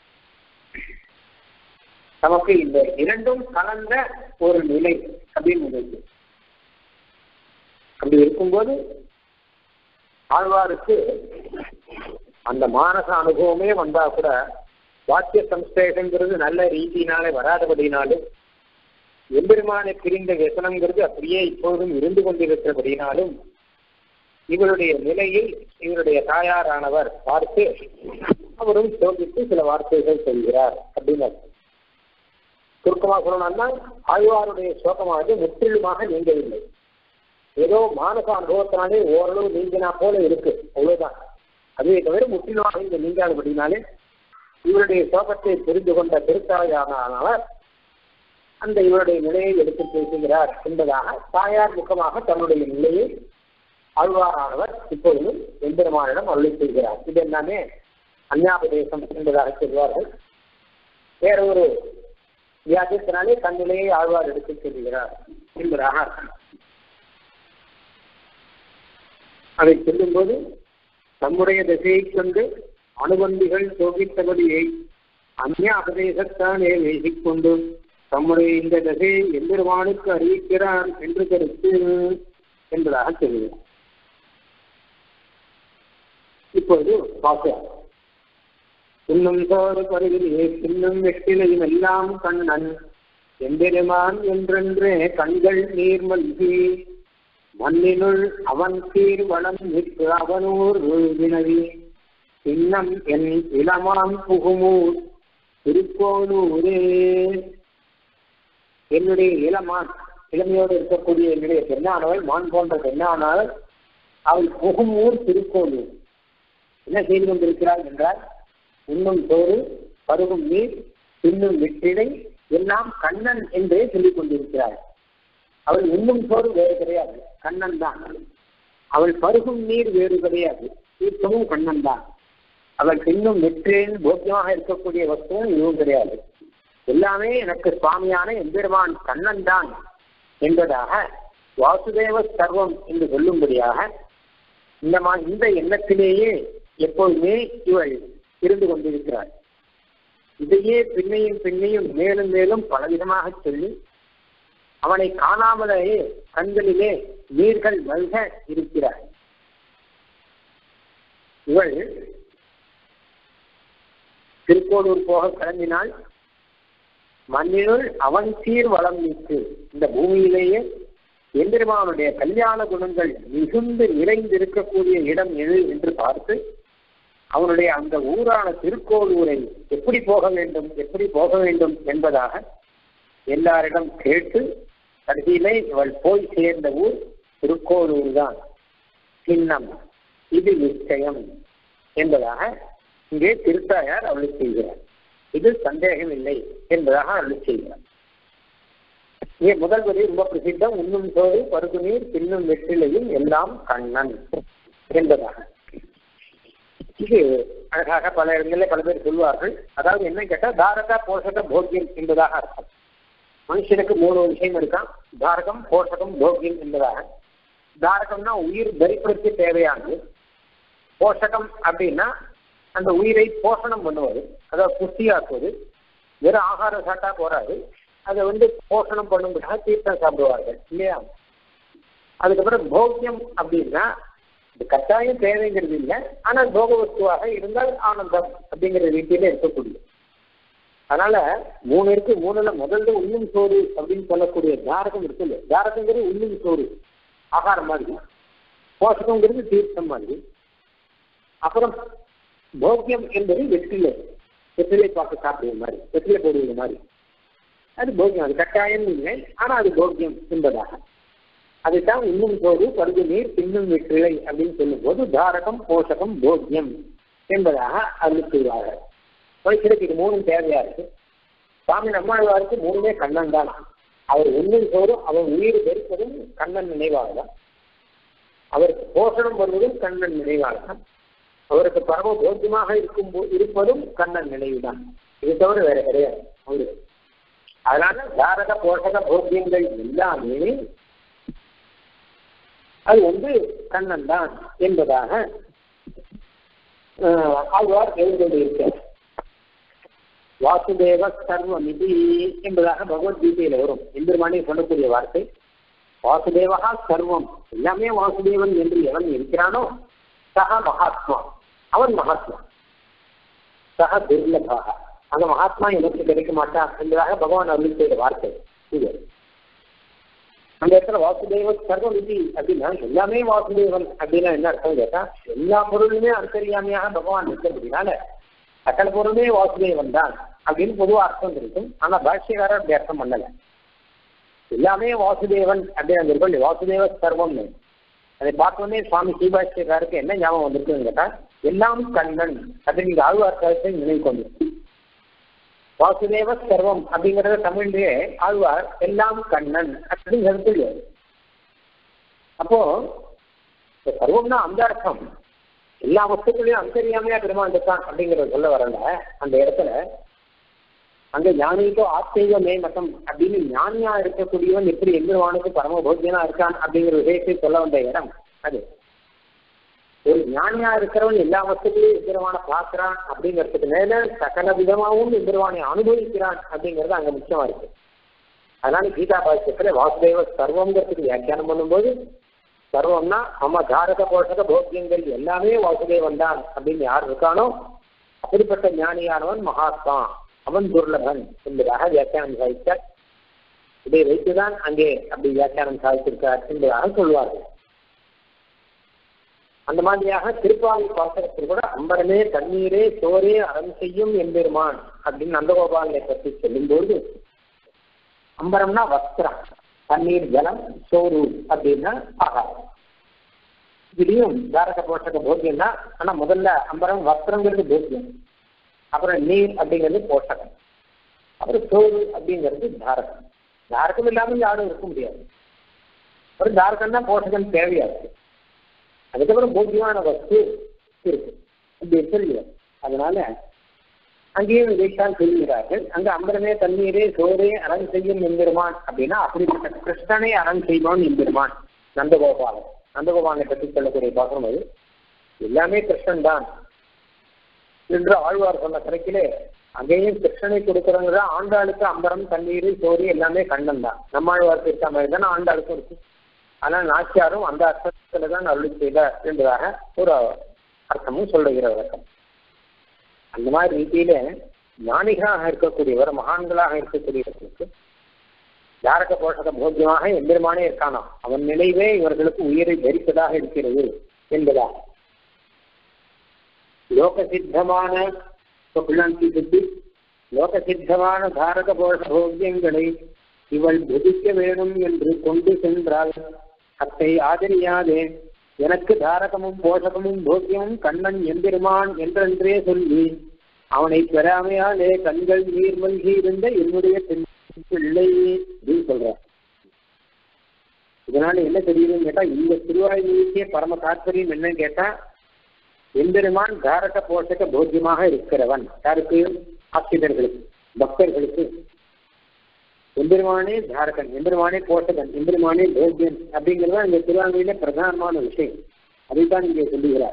நமக்கு இந்த இரண்டும் கலந்த ஒரு நிலை அப்படின்னு இருக்கு. அப்படி இருக்கும்போது ஆழ்வாருக்கு அந்த மானச அனுபவமே வந்தா கூட வாக்கிய சம்ஸ்லேஷங்கிறது நல்ல ரீதியினாலே வராதபடினாலும், எம்பெருமானை பிரிந்த व्यसனங்கிறது அப்படியே இப்போதும் இருந்து கொண்டிருக்கிறபடினாலும், இவருடைய நிலையை இவருடைய தாயாரானவர் பார்த்து அவரும் சோதித்து சில வார்த்தைகள் சொல்கிறார் அப்படின்னு. சுருக்கமா சொல்லணும்னா, ஆழ்வாருடைய சோகமானது முற்றிலுமாக நீங்கவில்லை, ஏதோ மானச அனுபவத்தினாலே ஓரளவு நீங்கினா போல இருக்கு, அவ்வளவுதான். அதுவே தவிர முற்றிலுமாக இங்க நீங்காதபடினாலே இவருடைய சோகத்தை புரிந்து கொண்ட திருத்தாயானவர் அந்த இவருடைய நிலையை எடுத்து பேசுகிறார் என்பதாக தாயார் முகமாக தன்னுடைய நிலையை ஆழ்வாரானவர் இப்பொழுதும் எம்பெருமானிடம் அருளி செய்கிறார். இது எல்லாமே அந்யாபதேசம் என்பதாக சொல்வார்கள். வேற ஒரு வியாஜத்தினாலே தன் நிலையை ஆழ்வார் எடுத்து செல்கிறார் என்பதாக அதை சொல்லும்போது, நம்முடைய திசையை கொண்டு அனுபந்திகள் சோகித்தபடியை அந்யாபதேசத்தானே வேசிக்கொண்டு தம்முடைய இந்த திசையை எம்பெருமானுக்கு அறிவிக்கிறார் என்று கருத்து என்பதாக சொல்லுகிறார். இப்பொழுது பார்க்கலாம். இன்னும் சோறு பருவிலே பின்னும் வெற்றிலையும் எல்லாம் கண்ணன் எம்பெருமான் என்றென்றே கண்கள் நீர் மல்கி மண்ணினுள் அவன் சீர் வளம் நிற்கு அவனூர் வினவி சின்னம் என் இளமான் புகுமூர் திருக்கோளூரே. என்னுடைய இளமான், இளமையோடு இருக்கக்கூடிய என்னுடைய பெண்ணானவள், மான் போன்ற பெண்ணானால் அவள் புகுமூர் திருக்கோளூர். என்ன செய்து கொண்டிருக்கிறாள் என்றால், உண்ணும் சோறு பருகும் நீர் பின்னும் வெற்றிலை எல்லாம் கண்ணன் என்றே சொல்லிக் கொண்டிருக்கிறாள். அவள் உண்ணும் சோறு வேறு கிடையாது, கண்ணன் தான். அவள் பருகும் நீர் வேறு கிடையாது, தீர்த்தமும் கண்ணன் தான். அவள் பின்னும் வெற்றியில் போக்கியமாக இருக்கக்கூடிய வஸ்துவும் இதுவும் கிடையாது. எல்லாமே எனக்கு சுவாமியான எம்பெருமான் கண்ணன் தான் என்பதாக வாசுதேவ சர்வம் என்று சொல்லும்படியாக இந்த எண்ணத்திலேயே எப்போதுமே இவள் இருந்து கொண்டிருக்கிறாள். இதையே பின்னையும் மேலும் மேலும் பலவிதமாக சொல்லி அவனை காணாமலேயே கண்களிலே நீர்கள் மல்க இருக்கிறாள். இவள் திருக்கோளூர் போக கிளம்பினாள். மண்ணினுள் அவன் சீர் வளம் நீக்கு, இந்த பூமியிலேயே எம்பெருமானுடைய கல்யாண குணங்கள் மிகுந்து நிறைந்திருக்கக்கூடிய இடம் எது என்று பார்த்து அவனுடைய அந்த ஊரான திருக்கோளூரை எப்படி போக வேண்டும் என்பதாக எல்லாரிடம் கேட்டு கடைசியிலே இவள் போய் சேர்ந்த ஊர் திருக்கோளூர் தான். சின்னம் இது நிச்சயம் என்பதாக இங்கே திருத்தாயார் அவளை செய்கிறார். இது சந்தேகம் இல்லை என்பதாக அருள் செய்கிறார். இங்கே முதல் வரி ரொம்ப பிரசித்தம். உண்ணும் சோறு பருகு நீர் பின்னும் வெற்றிலையும் எல்லாம் கண்ணன் என்பதாக. இது அழகாக பல இடங்களில் பல பேர் சொல்வார்கள். அதாவது என்ன கேட்டா, தாரக போஷக போக்கியம் என்பதாக அர்த்தம். மனுஷனுக்கு 3 விஷயம் இருக்கான். தாரகம், போஷகம், போக்கியம் என்பதாக. தாரகம்னா உயிர் தரிப்பதற்கு தேவையானது. போஷகம் அப்படின்னா அந்த உயிரை போஷணம் பண்ணுவது, அதாவது புஷ்டியாக்குவது. வெறும் ஆகாரம் சாப்பிட்டா போறாது, அதை போஷணம் பண்ணும்படியாக தீர்த்தம் சாப்பிடுவார்கள் இல்லையா. அதுக்கப்புறம் போக்கியம் அப்படின்னா இது கட்டாயம் தேவைங்கிறது இல்லை, ஆனால் போக வஸ்துவாக இருந்தால் ஆனந்தம் அப்படிங்கிற ரீதியில இருக்கக்கூடிய. அதனால 3 இருக்கு. 3ல முதல்ல உண்ணும் சோறு அப்படின்னு சொல்லக்கூடிய தாரகம் இருக்கு இல்லையா. தாரகங்கிறது உண்ணும் சோறு, ஆகாரம் மாதிரி. போஷகங்கிறது தீர்த்தம் மாதிரி. அப்புறம் போக்கியம் என்பது வெற்றிலை பார்க்க சாப்பிடுற மாதிரி, வெற்றிலை போடுவது மாதிரி. அது போக்கியம். அது கட்டாயம் இல்லை, ஆனா அது போக்கியம் என்பதாக. அதுதான் இன்னும் சோறு பருகு நீர் பின்னும் வெற்றிலை அப்படின்னு சொல்லும் போது தாரகம், போஷகம், போக்கியம் என்பதாக அருள் செய்வார்கள். மனுஷனுக்கு இது 3 தேவையா இருக்கு. சுவாமி நம்மாழ்வாருக்கு 3மே கண்ணன் தான். அவர் உண்ணும் சோறும் அவர் உயிர் தரிப்பதும் கண்ணன் நினைவாக தான். அவருக்கு போஷணம் வருவதும் கண்ணன் நினைவாக தான். அவருக்கு பரம போக்கியமாக இருப்பதும் கண்ணன் நினைவுதான். இது தவிர வேற கிடையாது அவருக்கு. அதனால தாரக போஷக போக்கியங்கள் எல்லாமே அது கண்ணன் தான் என்பதாக ஆழ்வார் எழுந்தொண்டிருக்கிறார். வாசுதேவ சர்வமிதி என்பதாக பகவத்கீதையில வரும். எம்பெருமானே சொல்லக்கூடிய வார்த்தை. வாசுதேவகா சர்வம், எல்லாமே வாசுதேவன் என்று எவன் இருக்கிறானோ சக மகாத்மா, அவன் மகாத்மா. சக துர்லபாக, அந்த மகாத்மா எனக்கு கிடைக்க மாட்டான் என்பதாக பகவான் அருள் செய்த வார்த்தை இது. அந்த இடத்துல வாசுதேவ சர்வமிதி அப்படின்னா எல்லாமே வாசுதேவன் அப்படின்னா என்ன அர்த்தம் கேட்டா, எல்லா பொருளுமே அந்தரியாமையாக பகவான் இருக்கிறதுனால சகல பொருளுமே வாசுதேவன் தான் அப்படின்னு பொதுவாக அர்த்தம் கிடைக்கும். ஆனா பாஷ்யக்காரர் அப்படி அர்த்தம் பண்ணல. எல்லாமே வாசுதேவன் அப்படின்னு இருக்கும். வாசுதேவ சர்வம்னு அதை பார்த்தோன்னே சுவாமி ஸ்ரீபாஷ்யக்காருக்கு என்ன ஞாபகம் வந்திருக்குன்னு கேட்டா, எல்லாம் கண்ணன் அப்படின்னு நீங்க ஆழ்வார்த்தை நினைவு கொண்டு. வாசுதேவ சர்வம் அப்படிங்கறத தமிழ்லயே ஆழ்வார் எல்லாம் கண்ணன் அப்படின்னு சொல்லுவார். அப்போ சர்வம்னா அந்த அர்த்தம் எல்லா வஸ்துக்களையும் அந்தரியாமையா பெருமான் இருக்கான் அப்படிங்கறத சொல்ல வரல. அந்த இடத்துல அங்க ஞானிக்கோ ஆத்மீக மேமட்டம் அப்படின்னு ஞானியா இருக்கக்கூடியவன் எப்படி எம்பெருமானுக்கு பரம போக்கியனா இருக்கான் அப்படிங்கிற விஷயத்தை சொல்ல வந்த இடம் அது. ஒரு ஞானியா இருக்கிறவன் எல்லா வஸ்துக்களையும் எம்பெருமான பார்க்கிறான் அப்படிங்கிறதுக்கு மேல சகல விதமாகவும் எம்பெருமானை அனுபவிக்கிறான் அப்படிங்கிறது அங்க முக்கியமா இருக்கு. அதனால கீதா பாஷ்யத்துல வாசுதேவ சர்வங்கிறதுக்கு வியாக்கியானம் பண்ணும்போது சர்வம்னா நம்ம தாரக போஷக போக்கியங்கள் எல்லாமே வாசுதேவன் தான் அப்படின்னு யார் இருக்கானோ அப்படிப்பட்ட ஞானியானவன் மகாத்மா, அவன் துர்லபன் என்பதாக வியாக்கியானம் சாதித்தார். இதை வைத்துதான் அங்கே அப்படி வியாக்கியானம் சாதித்திருக்கார் என்பதாக சொல்வார்கள். அந்த மாதிரியாக திருப்பாவை பாசகத்தில் கூட அம்பரமே தண்ணீரே சோரே அறம் செய்யும் எம்பெருமான் அப்படின்னு நந்தகோபாலை பற்றி சொல்லும்போது, அம்பரம்னா வஸ்திரம், தண்ணீர் ஜலம், சோறு அப்படின்னா ஆகாரம். இதுலயும் தாரக போஷக போக்கியம் தான். ஆனா முதல்ல அம்பரம் வஸ்திரங்கிறது போக்கியம், அப்புறம் நீர் அப்படிங்கிறது போஷகம், அப்புறம் சோறு அப்படிங்கிறது தாரகம். தாரகம் இல்லாமல் யாரும் இருக்க முடியாது. ஒரு தாரகம் தான் போஷகம் தேவையா இருக்கு. அதுக்கப்புறம் போக்கியமான வஸ்து இருக்கு அப்படி சொல்லுவார். அதனால அங்கேயும் இதைத்தான் சொல்லுகிறார்கள். அங்க அம்பரமே தண்ணீரே சோரே அறம் செய்யும் எம்பெருமான் அப்படின்னா அப்படிப்பட்ட கிருஷ்ணனை அறம் செய்வான் எம்பெருமான் நந்தகோபாலன். நந்தகோபாலனை பற்றி சொல்லக்கூடிய பாசனம் அது. எல்லாமே கிருஷ்ணன் தான் என்று ஆழ்வார் சொன்ன கணக்கிலே அங்கேயும் கிருஷ்ணனை கொடுக்குறவங்க ஆண்டாளுக்கு அம்பரம் தண்ணீர் சோறு எல்லாமே கண்ணன் தான். நம்மாழ்வாருக்கு இருக்க மாதிரி தானே ஆண்டாளுக்கும் இருக்கு. ஆனால் நாச்சியாரும் அந்த அர்த்தத்துல தான் அருள் செய்தார் என்பதாக ஒரு அர்த்தமும் சொல்லுகிற வழக்கம். அந்த மாதிரி ரீதியில ஞானிகளாக இருக்கக்கூடியவர், மகான்களாக இருக்கக்கூடியவர்களுக்கு தாரக போஷக போக்கியமாக எம்பெருமானே இருக்கானா, அவன் நினைவே இவர்களுக்கு உயிரை தரிப்பதாக இருக்கிறது என்பதாக லோகசித்தமான லோகசித்தமான தாரக போஷ போக்கியங்களை இவள் புதிக்க வேணும் என்று கொண்டு சென்றால் அத்தை ஆதரியாதே எனக்கு தாரகமும் போஷகமும் போக்கியமும் கண்ணன் எம்பெருமான் என்றென்றே சொல்லி அவனை பெறாமையாலே கண்கள் நீர் மல்கி இருந்த என்னுடைய பெண் பிள்ளை அப்படின்னு சொல்ற. இதனால என்ன தெரியுதுன்னு கேட்டா, இந்த திருவாய்மொழிக்கே பரம தாற்பயம் என்னன்னு கேட்டா, எம்பெருமான் தாரக போஷக போக்கியமாக இருக்கிறவன். யாருக்கு? ஆசிரியர்களுக்கு, பக்தர்களுக்கு. எம்பெருமானே தாரகன், எம்பெருமானே போஷகன், எம்பெருமானே போக்கியன் அப்படிங்கிறதா இந்த திருவாய்மொழியில பிரதானமான விஷயம். அதைத்தான் இங்கே சொல்லுகிறார்.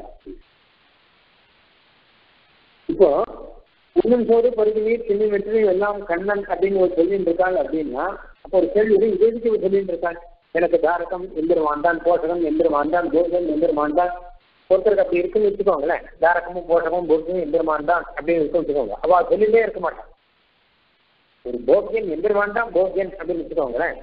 இப்போ இன்னும் சோறு பருகு நீர் சின்ன வெற்றி எல்லாம் கண்ணன் அப்படின்னு ஒரு சொல்லிட்டு இருக்காள் அப்படின்னா, அப்போ ஒரு கேள்வி இதுக்கு சொல்லிட்டு இருக்காள். எனக்கு தாரகம் எம்பெருமான் தான், போஷகம் எம்பெருமான் தான், போகன் எம்பெருமான் தான். ஒருத்தருக்கு அப்படி இருக்குன்னு வச்சுக்கோங்களேன், தாரகமும் போஷகமும் போகமும் எம்பெருமான் தான் அப்படின்னு இருக்குன்னு வச்சுக்கோங்க. அவ சொல்லிட்டே இருக்க மாட்டான். ஒரு போக்கியன் எம்பெருமான் தான் போக்கியன் அப்படின்னு வச்சுக்கோங்களேன்.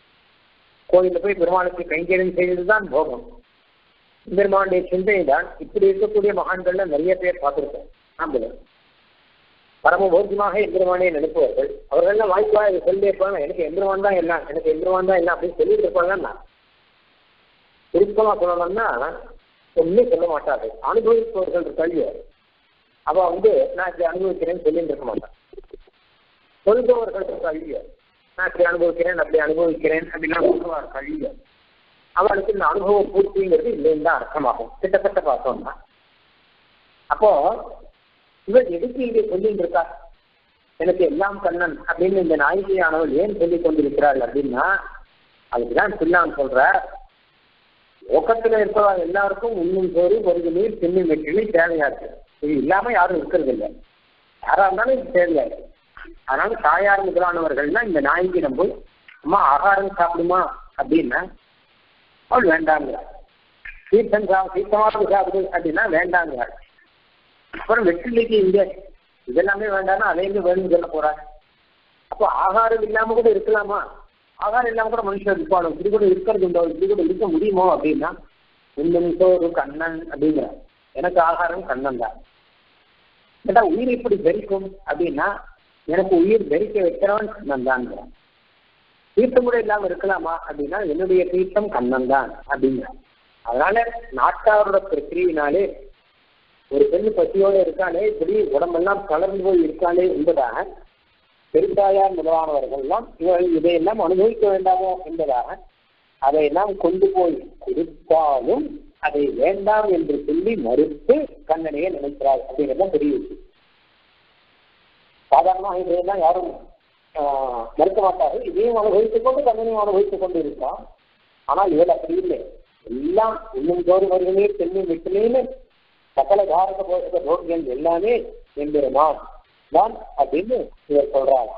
கோயில போய் பெருமாளுக்கு கைங்கரியம் செய்ததுதான் போகம், எம்பெருமானுடைய சிந்தை தான். இப்படி இருக்கக்கூடிய மகான்கள்ல நிறைய பேர் பார்த்திருக்கோம். நாம பரம போக்கியமாக எம்பெருமானே நினைப்பவர்கள், அவர்கள்லாம் வாய்ப்பா இதை சொல்லி இருப்பாங்க, எனக்கு எம்பெருமான் தான் எல்லாம், எனக்கு எம்பெருமான் தான் எல்லாம் அப்படின்னு சொல்லிட்டு இருப்பாங்கன்னா, சுருக்கமா சொல்லணும்னா ஒன்னும் சொல்ல மாட்டார்கள். அனுபவிப்பவர்கள் கல்வி அவ நான் இப்படி அனுபவிக்கிறேன்னு சொல்லிட்டு இருக்க மாட்டான். சொல்பவர்கள் கல்வி நான் இப்படி அனுபவிக்கிறேன் அப்படி அனுபவிக்கிறேன் அப்படின்னா சொல்லுவார் கல்வி. அவளுக்கு இந்த அனுபவ பூர்த்திங்கிறது இல்லைன்னு தான் அர்த்தமாகும் கிட்டத்தட்ட பார்த்தோம்னா. அப்போ இவர் எதுக்கு இங்கே சொல்லிட்டு இருக்கா, எனக்கு எல்லாம் கண்ணன் அப்படின்னு இந்த நாயகியானவள் ஏன் சொல்லிக் கொண்டிருக்கிறாள் அப்படின்னா, அதுக்குதான் பிள்ளான் சொல்ற, லோகத்துல இருக்கிற எல்லாருக்கும் உண்ணும் சோறு பொருள் நீர் சின்ன மெட்டிலி தேவையாச்சு. இது இல்லாம யாரும் இருக்கிறது இல்லை, யாரா இருந்தாலும் இது தேவையாது. அதனால தாயார் முதலானவர்கள்னா இந்த நாயகி நம்ப அம்மா ஆகாரம் சாப்பிடுமா அப்படின்னா அவள் வேண்டாங்கிறாள். சீத்தமாக சாப்பிடு அப்படின்னா வேண்டாங்கிறாள். அப்புறம் வெற்றிலைக்கு இங்க இதெல்லாமே வேண்டாம்னா அதையும் வேணும்னு சொல்ல போறாங்க. அப்போ ஆகாரம் இல்லாம கூட இருக்கலாமா, ஆகாரம் இல்லாம கூட மனுஷன் இருப்பாலும் இப்படி கூட இருக்கிறது உண்டோ, இப்படி கூட இருக்க முடியுமோ அப்படின்னா இன்னும் ஒரு கண்ணன் அப்படிங்கிறார். எனக்கு ஆகாரம் கண்ணன் தான். ஏன்னா உயிர் இப்படி தரிக்கும் அப்படின்னா எனக்கு உயிர் தரிக்க வைக்கிறவன் கண்ணன் தான். தீர்த்தம் கூட இல்லாம இருக்கலாமா அப்படின்னா என்னுடைய தீர்த்தம் கண்ணன் தான் அப்படிங்கிற. அதனால நாட்டாரோட பிரக்கிரியினாலே ஒரு பெண் பசியோடு இருக்காளே, இப்படி உடம்பெல்லாம் கலர்ந்து போய் இருக்காளே என்பதாக பெருத்தாயார் முதலானவர்கள்லாம் இதையெல்லாம் அனுபவிக்க வேண்டாமோ என்பதாக அதையெல்லாம் கொண்டு போய் கொடுத்தாலும் அதை வேண்டாம் என்று சொல்லி மறுத்து கண்ணனையே நினைக்கிறார் அப்படிங்கிறத பெரிய விஷயம். சாதாரணமாக இதையெல்லாம் யாரும் மறுக்க மாட்டார்கள். இதையும் அனுபவித்துக் கொண்டு கண்ணனையும் அனுபவித்துக் கொண்டு இருக்கான். ஆனால் இவள் அப்படி இல்லை. எல்லாம் இன்னும் தோறு வருகிறே தென்னை விட்டுலேன்னு சகல பாரத போஷக போக்கியம் எல்லாமே எம்பெருமான் தான் அப்படின்னு இவர் சொல்றாங்க.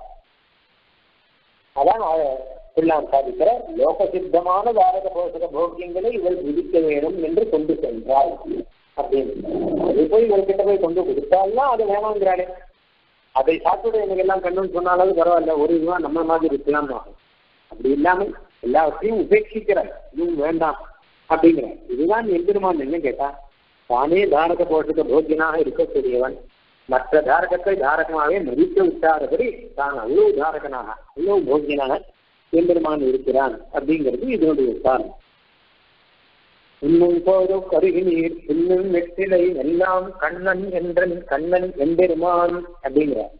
அதான் பிள்ளான் சாதிக்கிற லோக சித்தமான பாரத போஷக போக்கியங்களை இவள் விதிக்க வேணும் என்று கொண்டு சென்றாள் அப்படின்னு. அது போய் இவர்கிட்ட போய் கொண்டு கொடுத்தால்தான் அது வேணாங்கிறாளே. அதை சாப்பிட எனக்கு எல்லாம் கண்ணுன்னு சொன்னாலும் பரவாயில்ல, ஒரு இதுவா நம்ம மாதிரி இருக்கலாம். அப்படி இல்லாமல் எல்லாவற்றையும் உபேட்சிக்கிறார், இதுவும் வேண்டாம் அப்படிங்கிறார். இதுதான் எம்பெருமான் என்ன கேட்டா, தானே தாரக போஷக போக்கியனாக இருக்கக்கூடியவன், மற்ற தாரகத்தை தாரகமாகவே மதிக்க விட்டாதபடி தான் அவ்வளவு தாரகனாக அவ்வளவு போக்கியனாக எம்பெருமான் இருக்கிறான் அப்படிங்கிறது இதனுடைய காரணம். இன்னும் போதோ கருகி நீர் இன்னும் வெற்றிலை எல்லாம் கண்ணன் என்றன் கண்ணன் எம்பெருமான் அப்படிங்கிறார்.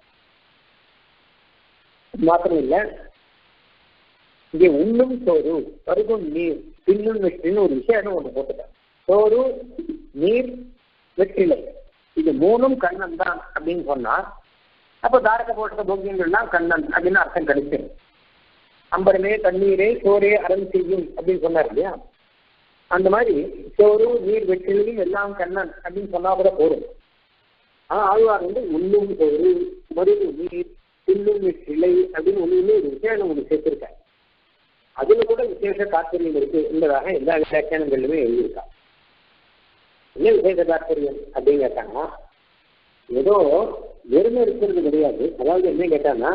மாத்திரம் இல்ல, இங்கே உண்ணும் சோறு பருகும் நீர் பின்னும் வெற்றின்னு ஒரு விஷயம் ஒன்று போட்டுட்டார். சோறு நீர் வெற்றிலை இது மூணும் கண்ணன் தான் அப்படின்னு சொன்னா அப்ப தாரக போட்ட போக்கியங்கள்லாம் கண்ணன் அப்படின்னு அர்த்தம் கிடைக்கும். அம்பரமே தண்ணீரே சோரே அறம் செய்யும் அப்படின்னு சொன்னார் இல்லையா, அந்த மாதிரி சோறு நீர் வெற்றிலையும் எல்லாம் கண்ணன் அப்படின்னு சொன்னா கூட போதும். ஆனா ஆழ்வார் உண்ணும் சோறு மருது நீர் பின்னும் வெற்றிலை அப்படின்னு ஒண்ணு ஒரு விஷயம் ஒன்று சேர்த்திருக்காரு. அதுல கூட விசேஷ தாற்பயம் இருக்கு என்பதாக எல்லா வியாக்கியானங்களிலுமே எழுதியிருக்கா. என்ன விசேஷ தாற்பயம் அப்படின்னு கேட்டாங்கன்னா, ஏதோ வெறுமை இருக்கிறது கிடையாது. அதாவது என்ன கேட்டாங்கன்னா,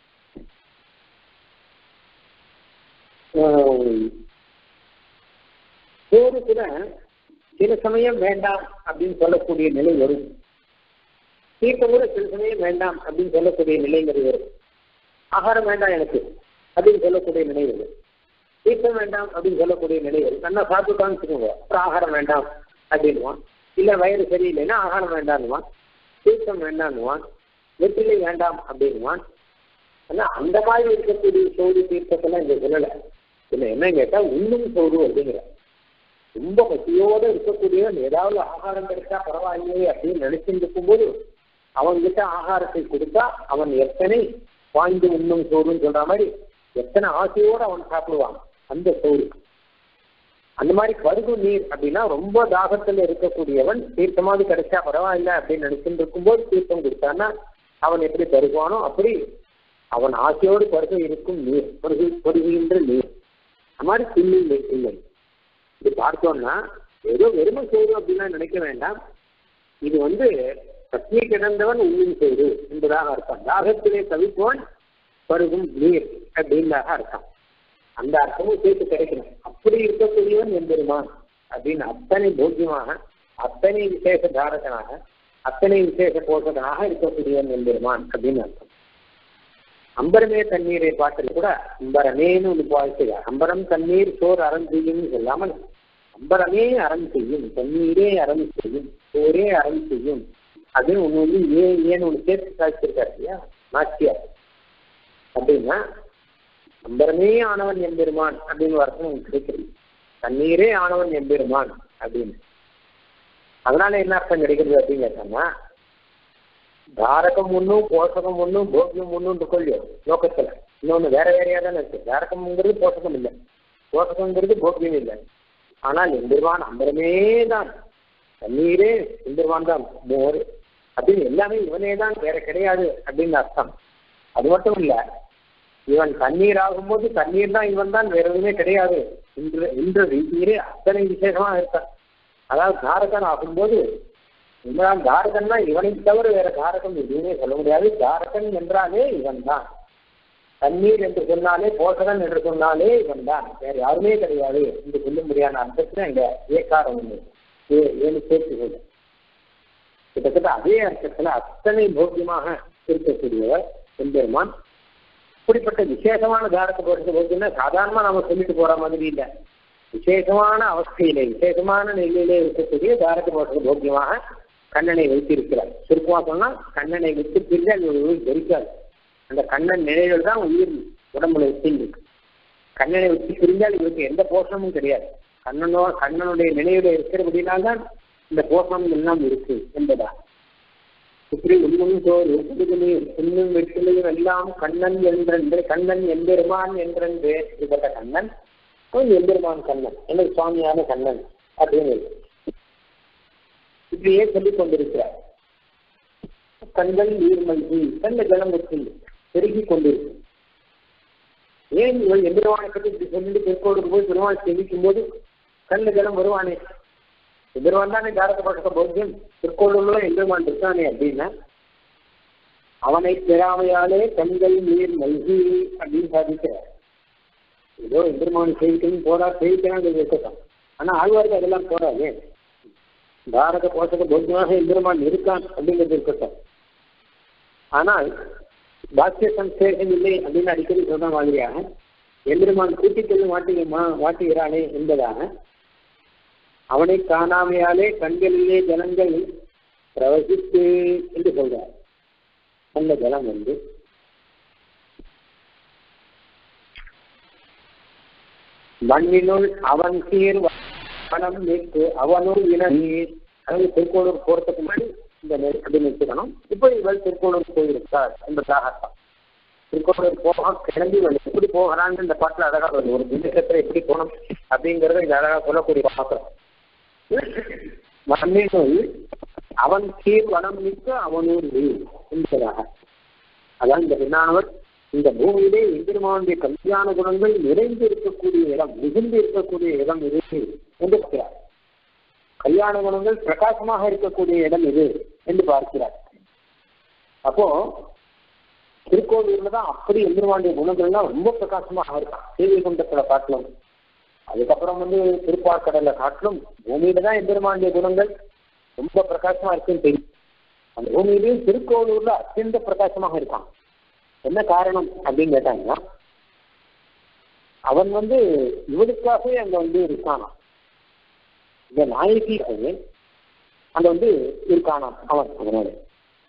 சோறு கூட சில சமயம் வேண்டாம் அப்படின்னு சொல்லக்கூடிய நிலை வரும், தீர்த்தம் கூட சில சமயம் வேண்டாம் அப்படின்னு சொல்லக்கூடிய நிலைங்கிறது வரும். ஆகாரம் வேண்டாம் எனக்கு அப்படின்னு சொல்லக்கூடிய நிலை வரும், தீர்த்தம் வேண்டாம் அப்படின்னு சொல்லக்கூடிய நிலை வரும். நல்லா சாப்பிட்டுட்டான்னு வச்சுக்கோங்க, அப்புறம் ஆகாரம் வேண்டாம் அப்படின்வான். இல்ல வயிறு சரியில்லைன்னா ஆகாரம் வேண்டாம்னுவான். தீர்த்தம் வேண்டான்னுவான், வெற்றிலை வேண்டாம் அப்படின்வான். ஆனா அந்த மாதிரி இருக்கக்கூடிய சோறு தீர்த்தத்தெல்லாம் இங்க சொல்லலை. இதுல என்ன கேட்டா உண்ணும் சோறு அப்படிங்கிற ரொம்ப பசியோடு இருக்கக்கூடியவன் ஏதாவது ஆகாரம் கிடைச்சா பரவாயில்லையே அப்படின்னு நினைச்சுட்டு இருக்கும்போது அவன்கிட்ட ஆகாரத்தை கொடுத்தா அவன் எத்தனை வாய்ந்து உண்ணும் சோறுன்னு சொல்ற மாதிரி எத்தனை ஆசையோடு அவன் சாப்பிடுவான் அந்த சோறு. அந்த மாதிரி பருகு நீர் அப்படின்னா ரொம்ப தாகத்துல இருக்கக்கூடியவன் தீர்த்தமாவது கிடைச்சா பரவாயில்ல அப்படின்னு நினைச்சுட்டு இருக்கும்போது தீர்த்தம் கொடுத்தான்னா அவன் எப்படி பருகுவானோ அப்படி அவன் ஆசையோடு பருகு இருக்கும் நீர், பருகுகின்ற நீர். அந்த மாதிரி இல்லை இல்லை. இது பார்த்தோம்னா ஏதோ வெறுமை சோறு அப்படின்னா நினைக்க வேண்டாம். இது பத்னி கிடந்தவன் உண்ணும் சோறு என்பதாக அர்த்தம். தாகத்திலே தவிப்பவன் பருகும் நீர் அப்படின்னாக அர்த்தம். அந்த அர்த்தமும் சேர்த்து கிடைக்கணும். அப்படி இருக்கக்கூடியவன் எம்பெருமான் அப்படின்னு அத்தனை போக்கியமாக, அத்தனை விசேஷ தாரகனாக, அத்தனை விசேஷ போஷகனாக இருக்கக்கூடியவன் எம்பெருமான் அப்படின்னு அர்த்தம். அம்பரமே தண்ணீரை பாட்டில் கூட அம்பரமேன்னு ஒரு வாழ்க்கையார். அம்பரம் தண்ணீர் சோர் அறம் செய்யும் சொல்லாமல் அம்பரமே அறம் செய்யும், தண்ணீரே அறம் செய்யும், சோரே அறம் செய்யும் அப்படின்னு ஒண்ணு ஏன்னு ஒண்ணு சேர்த்து சாதிச்சிருக்காரு இல்லையா நாச்சியார். அப்படின்னா அம்பரமே ஆனவன் எம்பெருமான் அப்படின்னு அர்த்தம் கிடைக்கிறது. தண்ணீரே ஆனவன் எம்பெருமான் அப்படின்னு. அதனால என்ன அர்த்தம் கிடைக்கிறது அப்படின்னு கேட்டோம்னா தாரகம் ஒன்றும் போஷகம் ஒன்றும் போக்கியம் ஒன்றும் கொள்ளியும் லோகத்துல இன்னொன்னு வேற வேறையா தானே இருக்கு. தாரகம்ங்கிறது போஷகம் இல்லை, போஷகங்கிறது போக்கியம் இல்லை. ஆனால் எம்பெருமான் அம்பரமே தான், தண்ணீரே எம்பெருமான் தான், மோர் அப்படின்னு எல்லாமே இவனே தான், வேற கிடையாது அப்படின்னு அர்த்தம். அது மட்டும் இல்ல, இவன் தண்ணீர் ஆகும்போது தண்ணீர் தான் இவன் தான், வேற எதுவுமே கிடையாது என்ற ரீதியிலே அத்தனை விசேஷமா இருக்கான். அதாவது தாரகன் ஆகும்போது இவன் தாரகன் தான், இவனை தவிர வேற தாரகம் எதுவுமே சொல்ல முடியாது. தாரகன் என்றாலே இவன் தான், தண்ணீர் என்று சொன்னாலே போஷகன் என்று சொன்னாலே இவன் தான், வேற யாருமே கிடையாது என்று சொல்ல முடியாத அர்த்தத்துல இங்க ஏக்காரம் ஏன்னு சேர்த்து சொல்ல. கிட்டத்தட்ட அதே அர்த்தத்துல அத்தனை போக்கியமாக இருக்கக்கூடியவர் எம்பெருமான். இப்படிப்பட்ட விசேஷமான தாரக போஷக போக்கியம்னா சாதாரணமா நாம சொல்லிட்டு போற மாதிரி இல்லை. விசேஷமான அவஸ்தையிலே விசேஷமான நிலையிலே இருக்கக்கூடிய தாரக போஷக போக்கியமாக கண்ணனை வைத்திருக்கிறார். சுருக்கமா சொன்னா கண்ணனை விட்டு பிரிஞ்சால் உயிர் தெரிக்காது. அந்த கண்ணன் நிலைகள் தான் உயிர் உடம்புல வச்சிருக்கு. கண்ணனை விட்டு பிரிஞ்சால் இவருக்கு எந்த போஷணமும் கிடையாது. கண்ணனுடைய நினைவுல இருக்கிறபடினால்தான் இந்த போஷணம் எல்லாம் இருக்கு என்பதா. இப்படி உண்ணும் சோறு உண்ணும் வெற்றிலையும் எல்லாம் கண்ணன் என்றென்று, கண்ணன் எம்பெருமான் என்றென்று இப்பட்ட கண்ணன் எம்பெருமான் கண்ணன், எனக்கு சுவாமியான கண்ணன் அப்படின்னு இப்படியே சொல்லிக் கொண்டிருக்கிறார். கண்கள் நீர்மல்கி கண்ண ஜலமுற்றி பெருகி கொண்டிருக்கு. ஏன் இவள் எம்பெருமானை பற்றி இப்படி சொல்லிட்டு தெற்கோடு போய் பெருமானை செவிக்கும் போது கண்ண ஜலம் வருவானே, எம்பெருமான் தானே தாரகப்பட்ட போக்கியம், திருக்கோளூர்ல எம்பெருமான் இருக்கானே அப்படின்னா அவனை பெறாமையாலே கண்கள் நீர் மல்கி அப்படின்னு சாதிக்கிறார். ஏதோ எம்பெருமானை செய்விக்கணும் போறா, செய்விக்கிறான் இருக்கட்டும். ஆனா ஆழ்வாருக்கு அதெல்லாம் போறாது. தாரக போஷக போக்கியமாக எம்பெருமான் இருக்கான் அப்படிங்கிறது இருக்கட்டும். ஆனால் பாக்கிய சம்சேஷம் இல்லை அப்படின்னு அடிக்கடி சொன்ன மாதிரியாக எம்பெருமான் கூட்டிக்கொள்ள மாட்டுகிறானே என்பதாக அவனை காணாமையாலே கண்களிலே ஜலங்கள் பிரவசித்து என்று சொல்றார். அந்த ஜலம் மண்ணினுள் அவன் சீர் வனம் நீக்கு அவனுள் இன நீர். அதாவது திருக்கோளூர் போறதுக்கு முன்னாடி இந்த நெருக்கடி நிறுத்திக்கணும். இப்போ இவள் திருக்கோளூர் போயிருக்கார் என்பதாக அர்த்தம். திருக்கோளூர் போக கிளம்பி எப்படி போகிறான்னு இந்த பாட்டுல அழகா வருது. ஒரு தினத்துல எப்படி போகணும் அப்படிங்கறத இந்த அழகா சொல்லக்கூடிய பாத்திரம். மண்ணினுள் அவன் சீர் வனம் நீக்க அவனூர் நீர் என்பதாக. அதான் இந்த பின்னானவர் இந்த பூமியிலே எம்பெருமானுடைய கல்யாண குணங்கள் நிறைந்து இருக்கக்கூடிய இடம், மிகுந்து இருக்கக்கூடிய இடம் இது என்று பார்க்கிறார். கல்யாண குணங்கள் பிரகாசமாக இருக்கக்கூடிய இடம் இது என்று பார்க்கிறார். அப்போ திருக்கோவிலூர்ல தான் அப்படி எம்பெருமானுடைய குணங்கள்லாம் ரொம்ப பிரகாசமாக இருக்கான். சேவை குண்டத்துல காட்டிலும், அதுக்கப்புறம் திருப்பாற்கடலை காட்டிலும் பூமியில தான் எம்பெருமானுடைய குணங்கள் ரொம்ப பிரகாசமா இருக்குன்னு தெரியும். அந்த பூமியிலையும் திருக்கோவிலூர்ல அத்தியந்த பிரகாசமாக இருக்கான். என்ன காரணம் அப்படின்னு கேட்டாங்கன்னா அவன் இவனுக்காகவே அங்க இருக்கானா, இந்த நாயகி அங்க இருக்கானாம் அவன். அதனால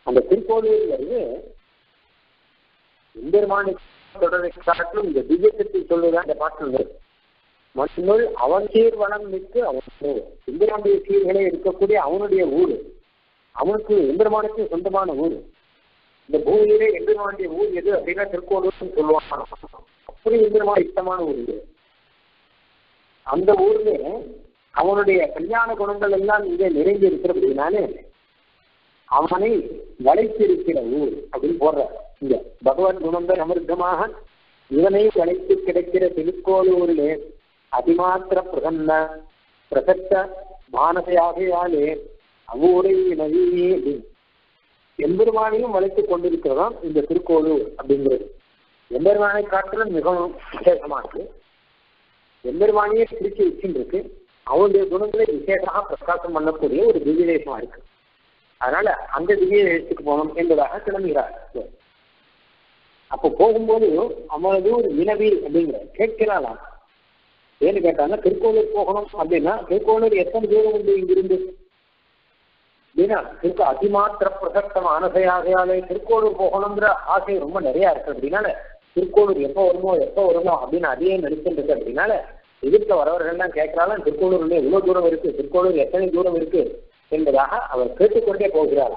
அந்த திருக்கோவிலில் வந்து எம்பெருமானை தொடரை காட்டிலும் இந்த திவ்யத்தை சொல்லுதான் இந்த பாட்டு. மண்ணுள் அவன் சீர்வனம் மிக்கு அவன் எம்பெருமானுடைய சீர்களை இருக்கக்கூடிய அவனுடைய ஊர், அவனுக்கு எம்பெருமானுக்கு சொந்தமான ஊர். இந்த பூமியிலே எம்பெருமானுடைய ஊர் எது அப்படின்னா திருக்கோவில்னு சொல்லுவாங்க. அப்படி எம்பெருமான இஷ்டமான ஊர் இது. அந்த ஊர்ல அவனுடைய கல்யாண குணங்கள் எல்லாம் இங்கே நிறைந்து இருக்கிறதுனாலே அவனை வளைத்திருக்கிற ஊர் அப்படின்னு போடுற. இங்க பகவத் குணங்கள் அமிர்தமாக இவனை வளைத்து கிடைக்கிற திருக்கோளூரிலே அதிமாத்திர பிரசன்ன பிரசக்த மானசையாகையாலே அவ்வூரை நவீனே எம்பெருமானையும் வளைத்துக் கொண்டிருக்கிறதாம் இந்த திருக்கோளூர் அப்படிங்கிறது. எம்பெருமானை காட்டிலும் மிகவும் விசேஷமானது. எம்பெருமானையே பிரிச்சு வச்சுருக்கு. அவனுடைய குணங்களை விசேஷமாக பிரகாசம் பண்ணக்கூடிய ஒரு திவ்ய தேசமா இருக்கு. அதனால அந்த திவ்ய தேசத்துக்கு போகணும் என்பதாக கிளம்புகிறார். அப்போ போகும்போது அவனது ஒரு வினவி அப்படிங்கிற கேட்கிறாளாம். ஏன்னு கேட்டாங்கன்னா திருக்கோளூர் போகணும் அப்படின்னா திருக்கோளூர் எத்தனை தூரம் உண்டு இங்கிருந்து அப்படின்னா திருக்கு அதிமாத்திர பிரசக்தம் ஆனசையாகையாலே திருக்கோளூர் போகணுங்கிற ஆசை ரொம்ப நிறைய இருக்கு. அப்படின்னால திருக்கோளூர் எப்போ வருமோ அப்படின்னு அதையே நினைச்சுட்டு அப்படின்னால எதிர்க்க வரவர்கள்லாம் கேட்கிறாலும் திருக்கோளூர்ல எவ்வளவு தூரம் இருக்கு, திருக்கோளூர் எத்தனை தூரம் இருக்கு என்பதாக அவர் கேட்டுக்கொண்டே போகிறார்.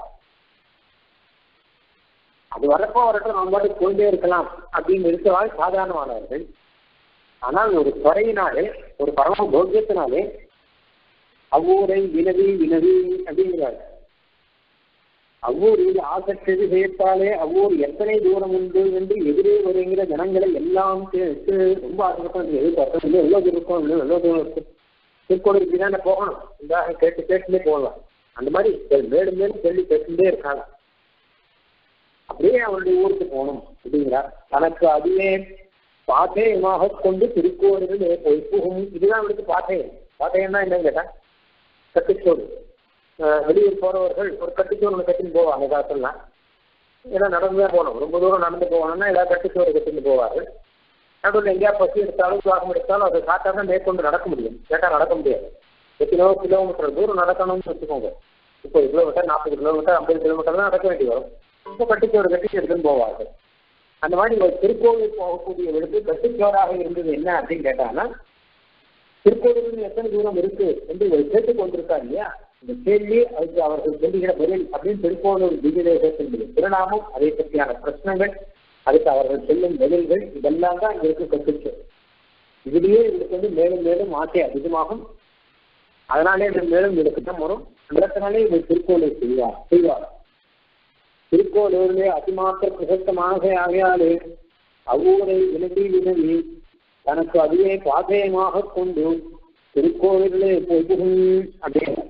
அது வரப்போ வரட்டும் நம்ம பாட்டு கொண்டே இருக்கலாம் அப்படின்னு இருக்கவாள் சாதாரணமானவர்கள். ஆனால் ஒரு துறையினாலே ஒரு பரம போக்கியத்தினாலே அவ்வூரை வினவி அப்படிங்கிறார். அவ்வூரில் ஆசக்தி செய்யத்தாலே அவ்வூர் எத்தனை தூரம் உண்டு என்று எதிரே வருகிற ஜனங்களை எல்லாம் ரொம்ப ஆசைப்பட்டு எதிர்பார்க்கணும். இல்லை எவ்வளோ தூரம் இருக்கும், இல்லை எவ்வளோ தூரம் இருக்கும், திருக்கோளுக்கு தானே போகணும், இந்த கேட்டுட்டே போகலாம். அந்த மாதிரி மேலும் மேலும் சொல்லி கேட்டுட்டே இருக்காங்க. அப்படியே அவருடைய ஊருக்கு போகணும் அப்படிங்கிறார். தனக்கு அதுவே பாத்தேயமாக கொண்டு திருக்கோவிலில் போய் போகும். இதுதான் அவருக்கு பாத்தேயம்னா என்னன்னு கேட்டா கட்டுச்சோடு. வெளியூர் போறவர்கள் ஒரு கட்டுச்சோறு ஒன்று கட்டின்னு போவாங்க காலத்துலாம். ஏன்னா நடந்துதான் போகணும், ரொம்ப தூரம் நடந்து போகணும்னா ஏதாவது கட்டுச்சோறு கட்டின்னு போவார்கள். நடுவில் எங்கேயா பசி எடுத்தாலும் தாகம் எடுத்தாலும் அதை காட்டாதான் மேற்கொண்டு நடக்க முடியும். கேட்டா நடக்க முடியாது. எத்தனோ கிலோமீட்டர் தூரம் நடக்கணும்னு வச்சுக்கோங்க. 30 கிலோமீட்டர் 40 கிலோமீட்டர் 50 கிலோமீட்டர் தான் நடக்க வேண்டி வரும். இப்போ கட்டுச்சோறு கட்டி எடுத்துன்னு போவார்கள். அந்த மாதிரி ஒரு திருக்கோவில் போகக்கூடிய விடுத்து கட்டுச்சோறாக இருந்தது என்ன அப்படின்னு கேட்டாங்கன்னா திருக்கோவிலிருந்து எத்தனை தூரம் இருக்கு என்று ஒரு கேட்டுக் கொண்டிருக்காரு இல்லையா. இந்த கேள்வி அதுக்கு அவர்கள் சொல்லுகிற பதில் அப்படின்னு திருக்கோவிலூர் திவ்யதேசத்தின் திருநாமம், அதை பற்றியான பிரச்சனைகள், அதுக்கு அவர்கள் சொல்லும் பதில்கள், இதெல்லாம் தான் இவருக்கு கட்டுச்சோறு. இதுலேயே இவருக்கு வந்து மேலும் மேலும் ஆசை அதிகமாகும். அதனாலே மேலும் இவருக்கு தான் வரும். அதனாலே இவர் திருக்கோவிலை செய்வார். திருக்கோவிலே அதிமாத்திர பிரசக்தமாக ஆகையாலே அவ்வூரை வினவி தனக்கு அதுவே பாதயமாக கொண்டு திருக்கோவிலே போகும் அப்படின்னு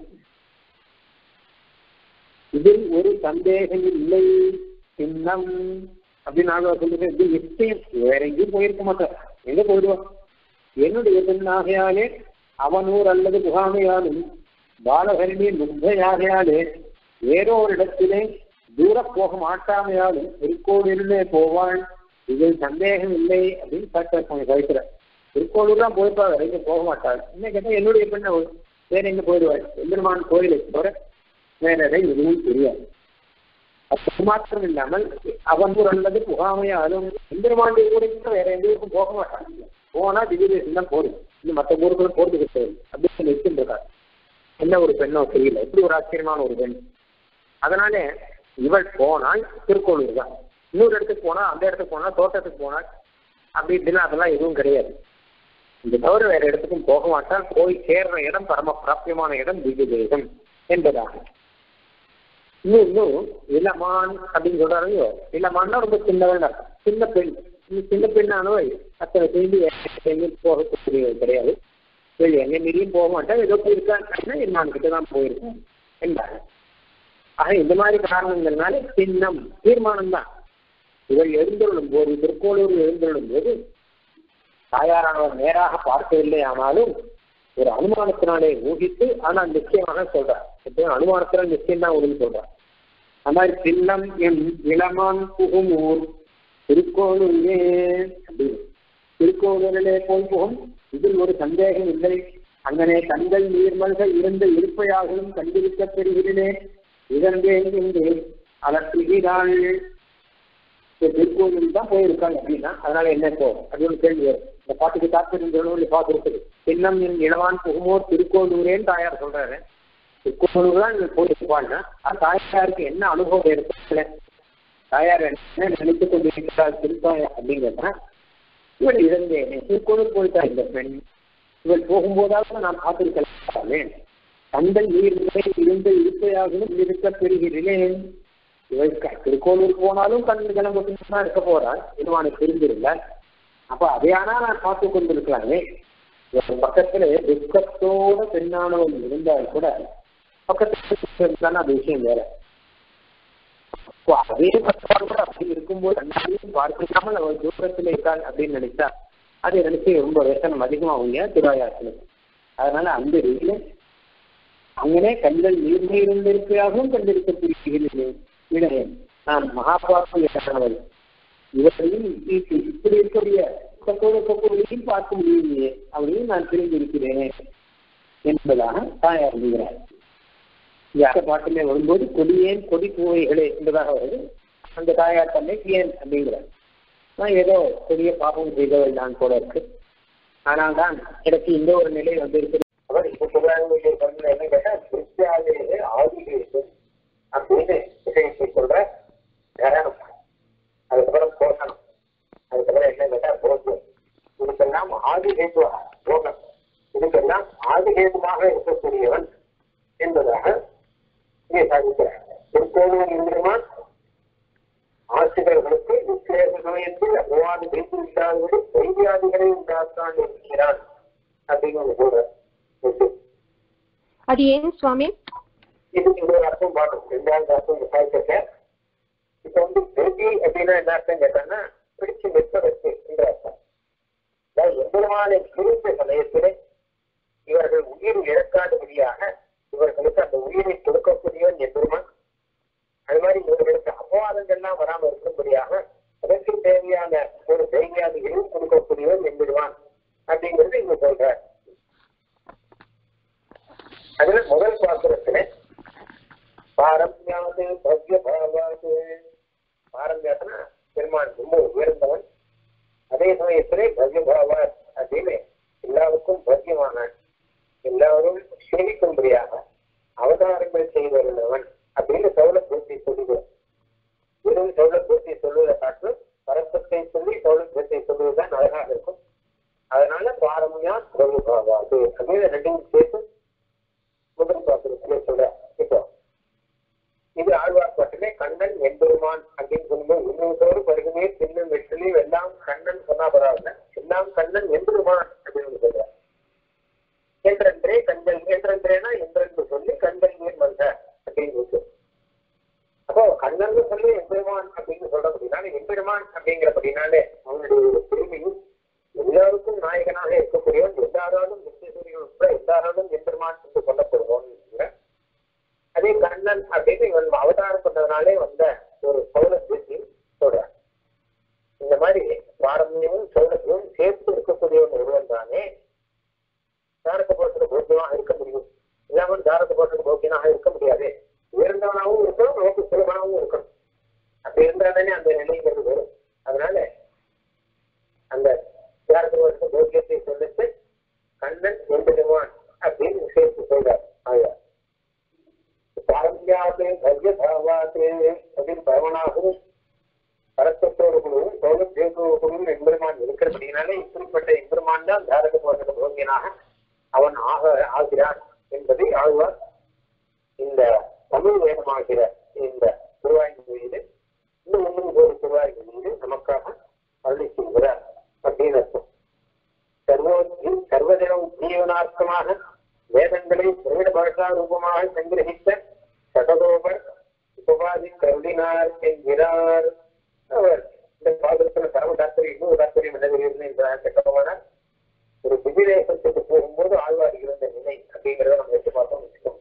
இதில் ஒரு சந்தேகம் இல்லை சின்னம் அப்படின்னு சொல்லுங்க. இது நிச்சயம் வேற எங்கேயும் போயிருக்க மாட்டார். எங்க போயிடுவான்? என்னுடைய பெண்ணாகையாலே அவனூர் அல்லது புகாமையாலும் பாலகரணி முந்தையாகையாலே வேறோ ஒரு இடத்திலே தூர போக மாட்டாமையாலும் திருக்கோவிலே போவாள், இதில் சந்தேகம் இல்லை அப்படின்னு கழிக்கிறார். திருக்கோவிலூர் தான் போயிருப்பாள், வேற எங்க போக மாட்டாள். என்ன கேட்டா என்னுடைய பெண்ணை வேற எங்க போயிடுவாள். எம்பெருமான் கோயிலுக்கு போற வேற எதுவும் தெரியாது. அது மாத்திரம் இல்லாமல் அவனூர் அல்லது புகாமையாலும் எம்பெருமானுடைய ஊருக்கு வேற எந்த ஊருக்கும் போக மாட்டாங்க. போனா திவ்யதேசம் தான் போடுது, இன்னும் மற்ற ஊருக்குள்ள போறதுக்கு தேவை அப்படின்னு நிற்கின்றார். என்ன ஒரு பெண்ணோ தெரியல, எப்படி ஒரு ஆச்சரியமான ஒரு பெண். அதனால இவள் போனால் திருக்கோவிலூர் தான். இன்னொரு இடத்துக்கு போனா அந்த இடத்துக்கு போனா தோட்டத்துக்கு போனால் அப்படி இப்படின்னா அதெல்லாம் எதுவும் கிடையாது. இந்த தவிர வேற இடத்துக்கும் போக மாட்டால். போய் சேர்ற இடம் பரம பிராபியமான இடம் திவ்யதேசம் என்பதாக. இன்னும் இளமான் அப்படின்னு சொல்றாரு. இளமான்னா ரொம்ப சின்னவன், சின்ன பெண். சின்ன பெண்ணானவள் அத்தனை திரும்பி போகக்கூடிய கிடையாது. எங்க மீறியும் போக மாட்டேன், ஏதோ போயிருக்காங்கன்னா என்னான் கிட்டதான் போயிருக்கேன் என்றாங்க. ஆக இந்த மாதிரி காரணங்கள்னால சின்னம் தீர்மானம் தான். இவர் எழுந்தருளும் போது திருக்கோளூர் எழுந்தருளும் போது தாயாரானவர் நேராக பார்க்கவில்லை, ஆனாலும் ஒரு அனுமானத்தினாலே ஊகித்து ஆனால் நிச்சயமாக சொல்றார். அனுமானத்தினால் நிச்சயம் தான் உறுதி சொல்றார். அந்த மாதிரி சின்னம் என் இளமான் புகும் ஊர் திருக்கோளூரே அப்படின்னு திருக்கோளூரிலே போய் போகும், இதில் ஒரு சந்தேகம் இல்லை. அங்கனே கண்கள் நீர்மல்கள் இருந்த இருப்பையாகவும் கண்டிருக்க பெறுகிறேனே இதன்றே என்று அலற்றுகிறாள். திருக்கோவில் தான் போயிருக்காங்க அப்படின்னா அதனால என்ன இப்போ அப்படின்னு கேள்வி வரும். இந்த பாட்டுக்கு தாற்பயம் பாட்டு இருக்குது. சின்னம் என் இளவான் புகுமோர் திருக்கோளூரேன்னு தாயார் சொல்றாரு. திருக்கோளூர் தான் இவங்க போயிருப்பான்னா தாயாருக்கு என்ன அனுபவம் இருக்கு, தாயார் என்ன நினைத்துக் கொண்டிருக்கிறார் திருத்தாயார் அப்படிங்கிறத இவள் இருந்தேன் திருக்கோளூர் போயிட்டா இந்த பெண், இவள் போகும்போதாவது நான் காத்திருக்கலாமே, தந்தை நீர்நிலை இருந்து இருப்பையாகவும் இருக்க பெறுகிறேன். இவள் திருக்கோளூர் போனாலும் கண் கிளம்புதான் இருக்க போறாள், திருவானுக்கு தெரிஞ்சிருந்தாள். அப்ப அதையானா நான் பார்த்து கொண்டிருக்கலாமே. பக்கத்துல துக்கத்தோட பெண்ணானவன் இருந்தால் கூட பக்கத்துல அந்த விஷயம் வேற. அதே பக்கத்தோடு கூட அப்படி இருக்கும்போது அண்ணாவையும் பார்க்காமல் அவள் தூரத்துல இருக்காள் அப்படின்னு நினைச்சா அதை நினைச்சு ரொம்ப வேசனம் அதிகமாகுங்க திருவாயாசனுக்கு. அதனால அந்த ரீதியில அங்கனே கண்கள் நீர்மையிருந்திருக்கையாகவும் கண்டிருக்க பிரிக்கிறேன். நான் மகாபாரதம் இவரையும் இப்படி இருக்கக்கூடிய இருக்கக்கூடியதையும் பார்க்க முடியலையே அப்படின்னு நான் தெரிந்திருக்கிறேன் என்பதாக தாயார் எழுதுகிறார். இந்த பாட்டிலே வரும்போது கொடியேன் கொடி பூவைகளே என்பதாக வருது. அந்த தாயார் தன்னை ஏன் அப்படிங்கிறார். நான் ஏதோ கொடிய பாபம் செய்தவள் நான் போல இருக்கு, ஆனால் தான் எனக்கு இந்த ஒரு நிலை வந்திருக்கிறது. அவர் இப்ப சொல்றாங்க என்ன கேட்டா கிறிஸ்தியாவே ஆதிகேசன் அப்படின்னு விஷயத்தை சொல்ற கரணம், அதுக்கப்புறம் போஷணம், அதுக்கப்புறம் என்ன கேட்டா போஷம், இதுக்கெல்லாம் ஆதிகேதுவா போகம், இதுக்கெல்லாம் ஆதிகேதுமாக இருக்கக்கூடியவன் என்பதாக இங்கே சாதிக்கிறார். திருக்கோவில் இந்திரமான் ஆசிரியர்களுக்கு விசேஷ சமயத்தில் அவ்வாறு பேசி விட்டாதபடி வைத்தியாதிகளை உண்டாத்தான் இருக்கிறான் அப்படின்னு சொல்ற. அது ஏன் சுவாமி? இதுக்கு இன்னொரு அர்த்தம் பாடும். ரெண்டாவது அர்த்தம் விசாரிச்சிருக்கேன். இப்ப திருப்பி அப்படின்னா என்ன அர்த்தம் கேட்டாங்கன்னா பிடிச்சு நிற்பதற்கு என்ற அர்த்தம். எம்பெருமானை குறித்த சமயத்திலே இவர்கள் உயிர் இழக்காதபடியாக இவர்களுக்கு அந்த உயிரை கொடுக்கக்கூடியவன் எம்பெருமான். அது மாதிரி இவர்களுக்கு அபவாதங்கள்லாம் வராமல் இருக்கும்படியாக அதற்கு தேவையான ஒரு தைரியாதிகளையும் கொடுக்கக்கூடியவன் எம்பெருமான் அப்படிங்கிறது இங்க சொல்ற. அதுல முதல் பாத்திரத்துல பாரம்யாது பவ்ய பாவாது, பாரம்யாசனா பெருமான் ரொம்ப உயர்ந்தவன், அதே சமயத்திலே பவ்ய பாவார் அப்படின்னு எல்லாருக்கும் பவ்யமான எல்லாரும் சேவிக்கும்படியாக அவதாரங்கள் செய்து வருந்தவன் அப்படின்னு சௌலபியத்தை சொல்லுகிறோம். வெறும் சௌலபியத்தை சொல்வதை காட்டிலும் பரப்பத்தை சொல்லி சௌலபியத்தை சொல்வதுதான் அழகாக இருக்கும். அதனால பாரம்யா பவ்ய பாவாது அப்படின்னு ரெண்டையும் சேர்த்து முதல் பாத்திரத்திலே சொல்ற. இப்போ இது ஆழ்வார் பாட்டிலே கண்ணன் எம்பெருமான் அப்படின்னு சொல்லும்போது இன்னொரு பருகுமே சின்ன வெற்றிலையும் எல்லாம் கண்ணன் சொன்னா பரவாயில்ல, எல்லாம் கண்ணன் எம்பெருமான் அப்படின்னு சொல்ற. என்றே கண்கள் என்றேனா என்றென்று சொல்லி கண்கள் நீர் மல்க அப்படின்னு இருக்கு. அப்போ கண்ணன் சொல்லி எம்பெருமான் அப்படின்னு சொல்ற அப்படின்னாலே எம்பெருமான் அப்படிங்கிறபடினாலே அவனுடைய ஒரு பெருமையும் எல்லாருக்கும் நாயகனாக இருக்கக்கூடியவன், எல்லாராலும் நித்தியசூரியன் உட்பட எல்லாராலும் எம்பெருமான் என்று சொல்லப்படுவோம். அதே கண்ணன் அப்படின்னு இவன் அவதாரம் பண்ணதுனாலே வந்த ஒரு சௌலபியத்தை சொல்ற. இந்த மாதிரி பாரம்பரியமும் சௌலபியமும் சேர்த்து இருக்கக்கூடியவன் ஒருவன் தானே தாரக போஷண போக்கியமாக இருக்க முடியும். இல்லாமல் தாரக போஷண போக்கியனாக இருக்க முடியாது. உயர்ந்தவனாகவும் இருக்கணும், நமக்கு சுலபனாகவும் இருக்கணும். அப்படி இருந்தாலே அந்த நிலைங்கிறது வரும். அதனால அந்த தாரக போஷண போக்கியத்தை சொல்லிட்டு கண்ணன் எம்பெருமான் அப்படின்னு சேர்த்து சொல்றார் ஆயா. பாரம்யாது பவ்ய பாவாது அப்படின்னு பரவனாகவும் பரத்தத்தோடுகளும் சௌலபியோடுகளும் எம்பெருமான் இருக்கிறபடினாலே இப்படிப்பட்ட எம்பெருமான் தான் தாரக போஷண போக்கியனாக அவன் ஆகிறான் என்பதை ஆழ்வார் இந்த தமிழ் வேதமாகிற இந்த திருவாய்மொழியிலே இன்னும் ஒன்றும் ஒரு திருவாய்மொழியிலே நமக்காக அருளி செய்கிறார் அப்படின்னு அர்த்தம். சர்வதினம் ஜீவனார்த்தமாக வேதங்களை திரவிட பாஷா ரூபமாக சங்கிரகித்த சடகோபர் உபவாதி கருதினார் என்கிறார். அவர் இந்த பாதத்துல பரம தாத்பரியம் இன்னொரு தாத்பரியம் என்னது என்றார். சட்டபோனார் ஒரு திவ்யதேசத்துக்கு போகும்போது ஆழ்வார் இருந்த நிலை அப்படிங்கிறத நம்ம எடுத்து பார்த்தோம் வச்சுக்கோம்.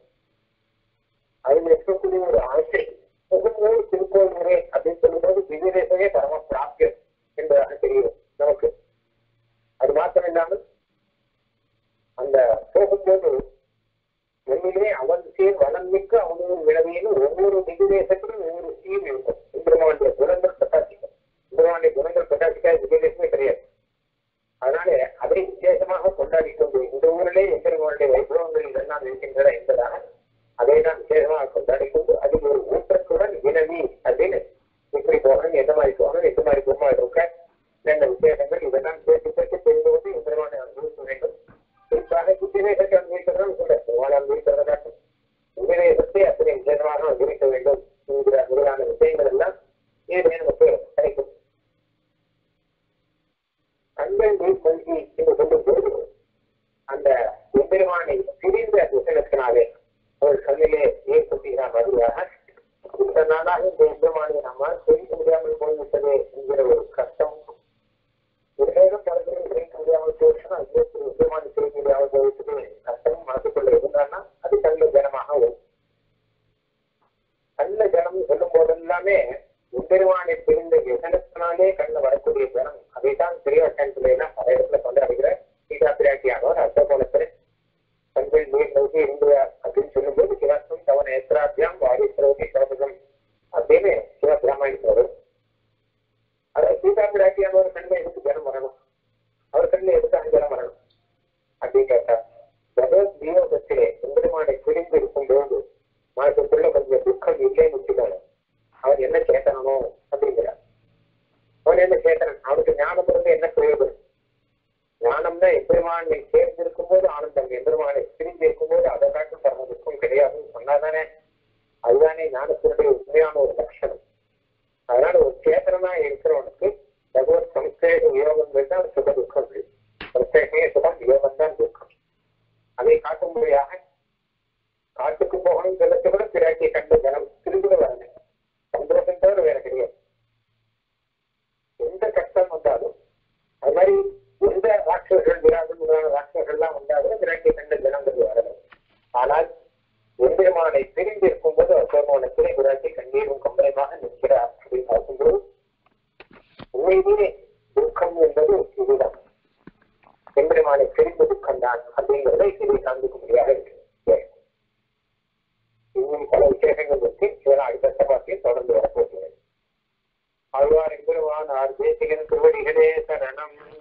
அதுல இருக்கக்கூடிய ஒரு ஆசை போகும்போது திருக்கோவிலே அப்படின்னு சொல்லும்போது திவ்யதேசமே பரம பிராப்தியம் என்பதாக தெரியும் நமக்கு. அது மாத்திரம் இல்லாமல் அந்த போகும்போது உண்மையிலே அவன் சேர் வளம் மிக்க அவனோட விளவையிலும் ஒவ்வொரு திவ்யதேசத்திலும் ஒவ்வொரு சக்தியும் இருக்கும். இந்திரனுடைய குணங்கள் பிரகாசிக்கும். இந்திரனுடைய குணங்கள் பிரகாசிக்காத விசேஷமே கிடையாது. அதனால அதை விசேஷமாக கொண்டாடிக்கொண்டு இந்த ஊரிலே எந்திரனுடைய வைபவங்கள் இதெல்லாம் இருக்கின்றன என்பதாக அதை தான் விசேஷமாக கொண்டாடிக்கொண்டு அதில் ஒரு ஊற்றத்துடன் வினவி அப்படின்னு இப்படி போகணும், எந்த மாதிரி போகணும், எந்த மாதிரி பொருமா இருக்க ரெண்டு விசேஷங்கள் இதெல்லாம் பேசி பேசி தெரிந்து கொண்டு இந்திரனை அனுபவிக்க வேண்டும். குறிப்பாக புத்திவேசத்தை அனுபவிக்கிறதும் கூட அனுபவிக்கிறதாட்டும் உபதேசத்தை அத்தனை விசேஷமாக அனுபவிக்க வேண்டும் என்கிற முதலான விஷயங்கள் எல்லாம் இதுவே நமக்கு கிடைக்கும். கண்கள் நீர் கொள்கை என்று சொல்லும் போது அந்த எம்பெருமானை பிரிந்த விஷயத்தினாலே அவர்கள் கண்ணிலே நீர் கொட்டுகிறார். மறுவாக இந்த நாளாக இந்த எம்பெருமானை நம்மால் தெரிவிக்க முடியாமல் போய்விட்டது என்கிற ஒரு கஷ்டம் உலகம் பலரும் தெரிவிக்க முடியாமல் போயிடுச்சுன்னா எம்பெருமானை தெரிவிக்க முடியாமல் போயிட்டு கஷ்டமும் மனசுக்குள்ள இருந்தான்னா அது கல்ல ஜனமாக வரும். கல்ல ஜனம் சொல்லும் போதெல்லாமே எம்பெருமானை பிரிந்த விசனத்தினாலே கண்ணில் வரக்கூடிய ஜனம் அதைத்தான் பெரியவட்டன்லாம் பல இடத்துல கொண்டாடுகிற சீதா பிராட்டியானவர் அர்த்தகோணத்தில் கண்கள் நீர் நோக்கி இருந்தார் அப்படின்னு சொல்லும்போது சிவஸ்தம் தவன எத்திராபியாம் வாரிசிரோகி சோதகம் அப்படின்னு சிவபிராமணன் வரும். அதாவது சீதா பிராட்டியானவர் கண்ணில் எதுக்கு ஜனம் வரணும், அவர் கண்ணில் எதுக்காக ஜனம் வரணும் அப்படின்னு கேட்டா பகவத் வியோகத்திலே எம்பெருமானை பிரிந்து இருக்கும்போது மனசுக்குள்ள கொஞ்சம் துக்கம் இல்லைன்னு வச்சுக்காங்க. அவன் என்ன சேத்தனமோ அப்படிங்கிறார். அவன் என்ன சேத்தனன், அவனுக்கு ஞானம் இருந்து என்ன பிரயோஜனம்? ஞானம்னா எம்பெருமானை சேர்ந்து இருக்கும்போது ஆனந்தம், எம்பெருமானை பிரிந்து இருக்கும்போது அதை காட்டும் தரணும் துக்கம் கிடையாதுன்னு சொன்னாதானே அதுதானே ஞானத்தினுடைய உண்மையான ஒரு லட்சணம். அதனால ஒரு சேத்தனா இருக்கிறவனுக்கு பகவத் சம்ஸ்தேக யோகங்கள் தான் சுக துக்கங்கள். சம்ஸ்தேகமே சுகம், யோகம் தான் துக்கம். அதை காட்டும்படியாக காட்டுக்கு போகணும் சொல்லத்தை விட பிராட்டியை கண்ட ஜனம் திரும்ப வரல. சந்தோஷம் தவிர வேற கிடையாது. எந்த கஷ்டம் வந்தாலும் அது மாதிரி எந்த ராட்சர்கள் விராஜன் ராட்சர்கள்லாம் வந்தாலும் பிராட்டியை கண்ட ஜனங்கள் வரணும். ஆனால் எம்பெருமானை பிரிந்து இருக்கும்போது அசோகவனத்திலே விராட்டி கண்ணீரும் கம்பளமாக நிற்கிறார் அப்படின்னு பார்க்கும்போது உண்மையிலே துக்கம் என்பது இதுதான். எம்பெருமானை பிரிந்த துக்கம் தான் அப்படிங்கிறத இதை காண்பிக்க முடியாது இருக்கு. இன்னும் பல விசேஷங்கள் வச்சு இதெல்லாம் அடுத்த பாட்டில் தொடர்ந்து வரப்போகிறது. ஆழ்வார் எம்பெருமான் ஆர் தேசிகன் திருவடிகளே சரணம்.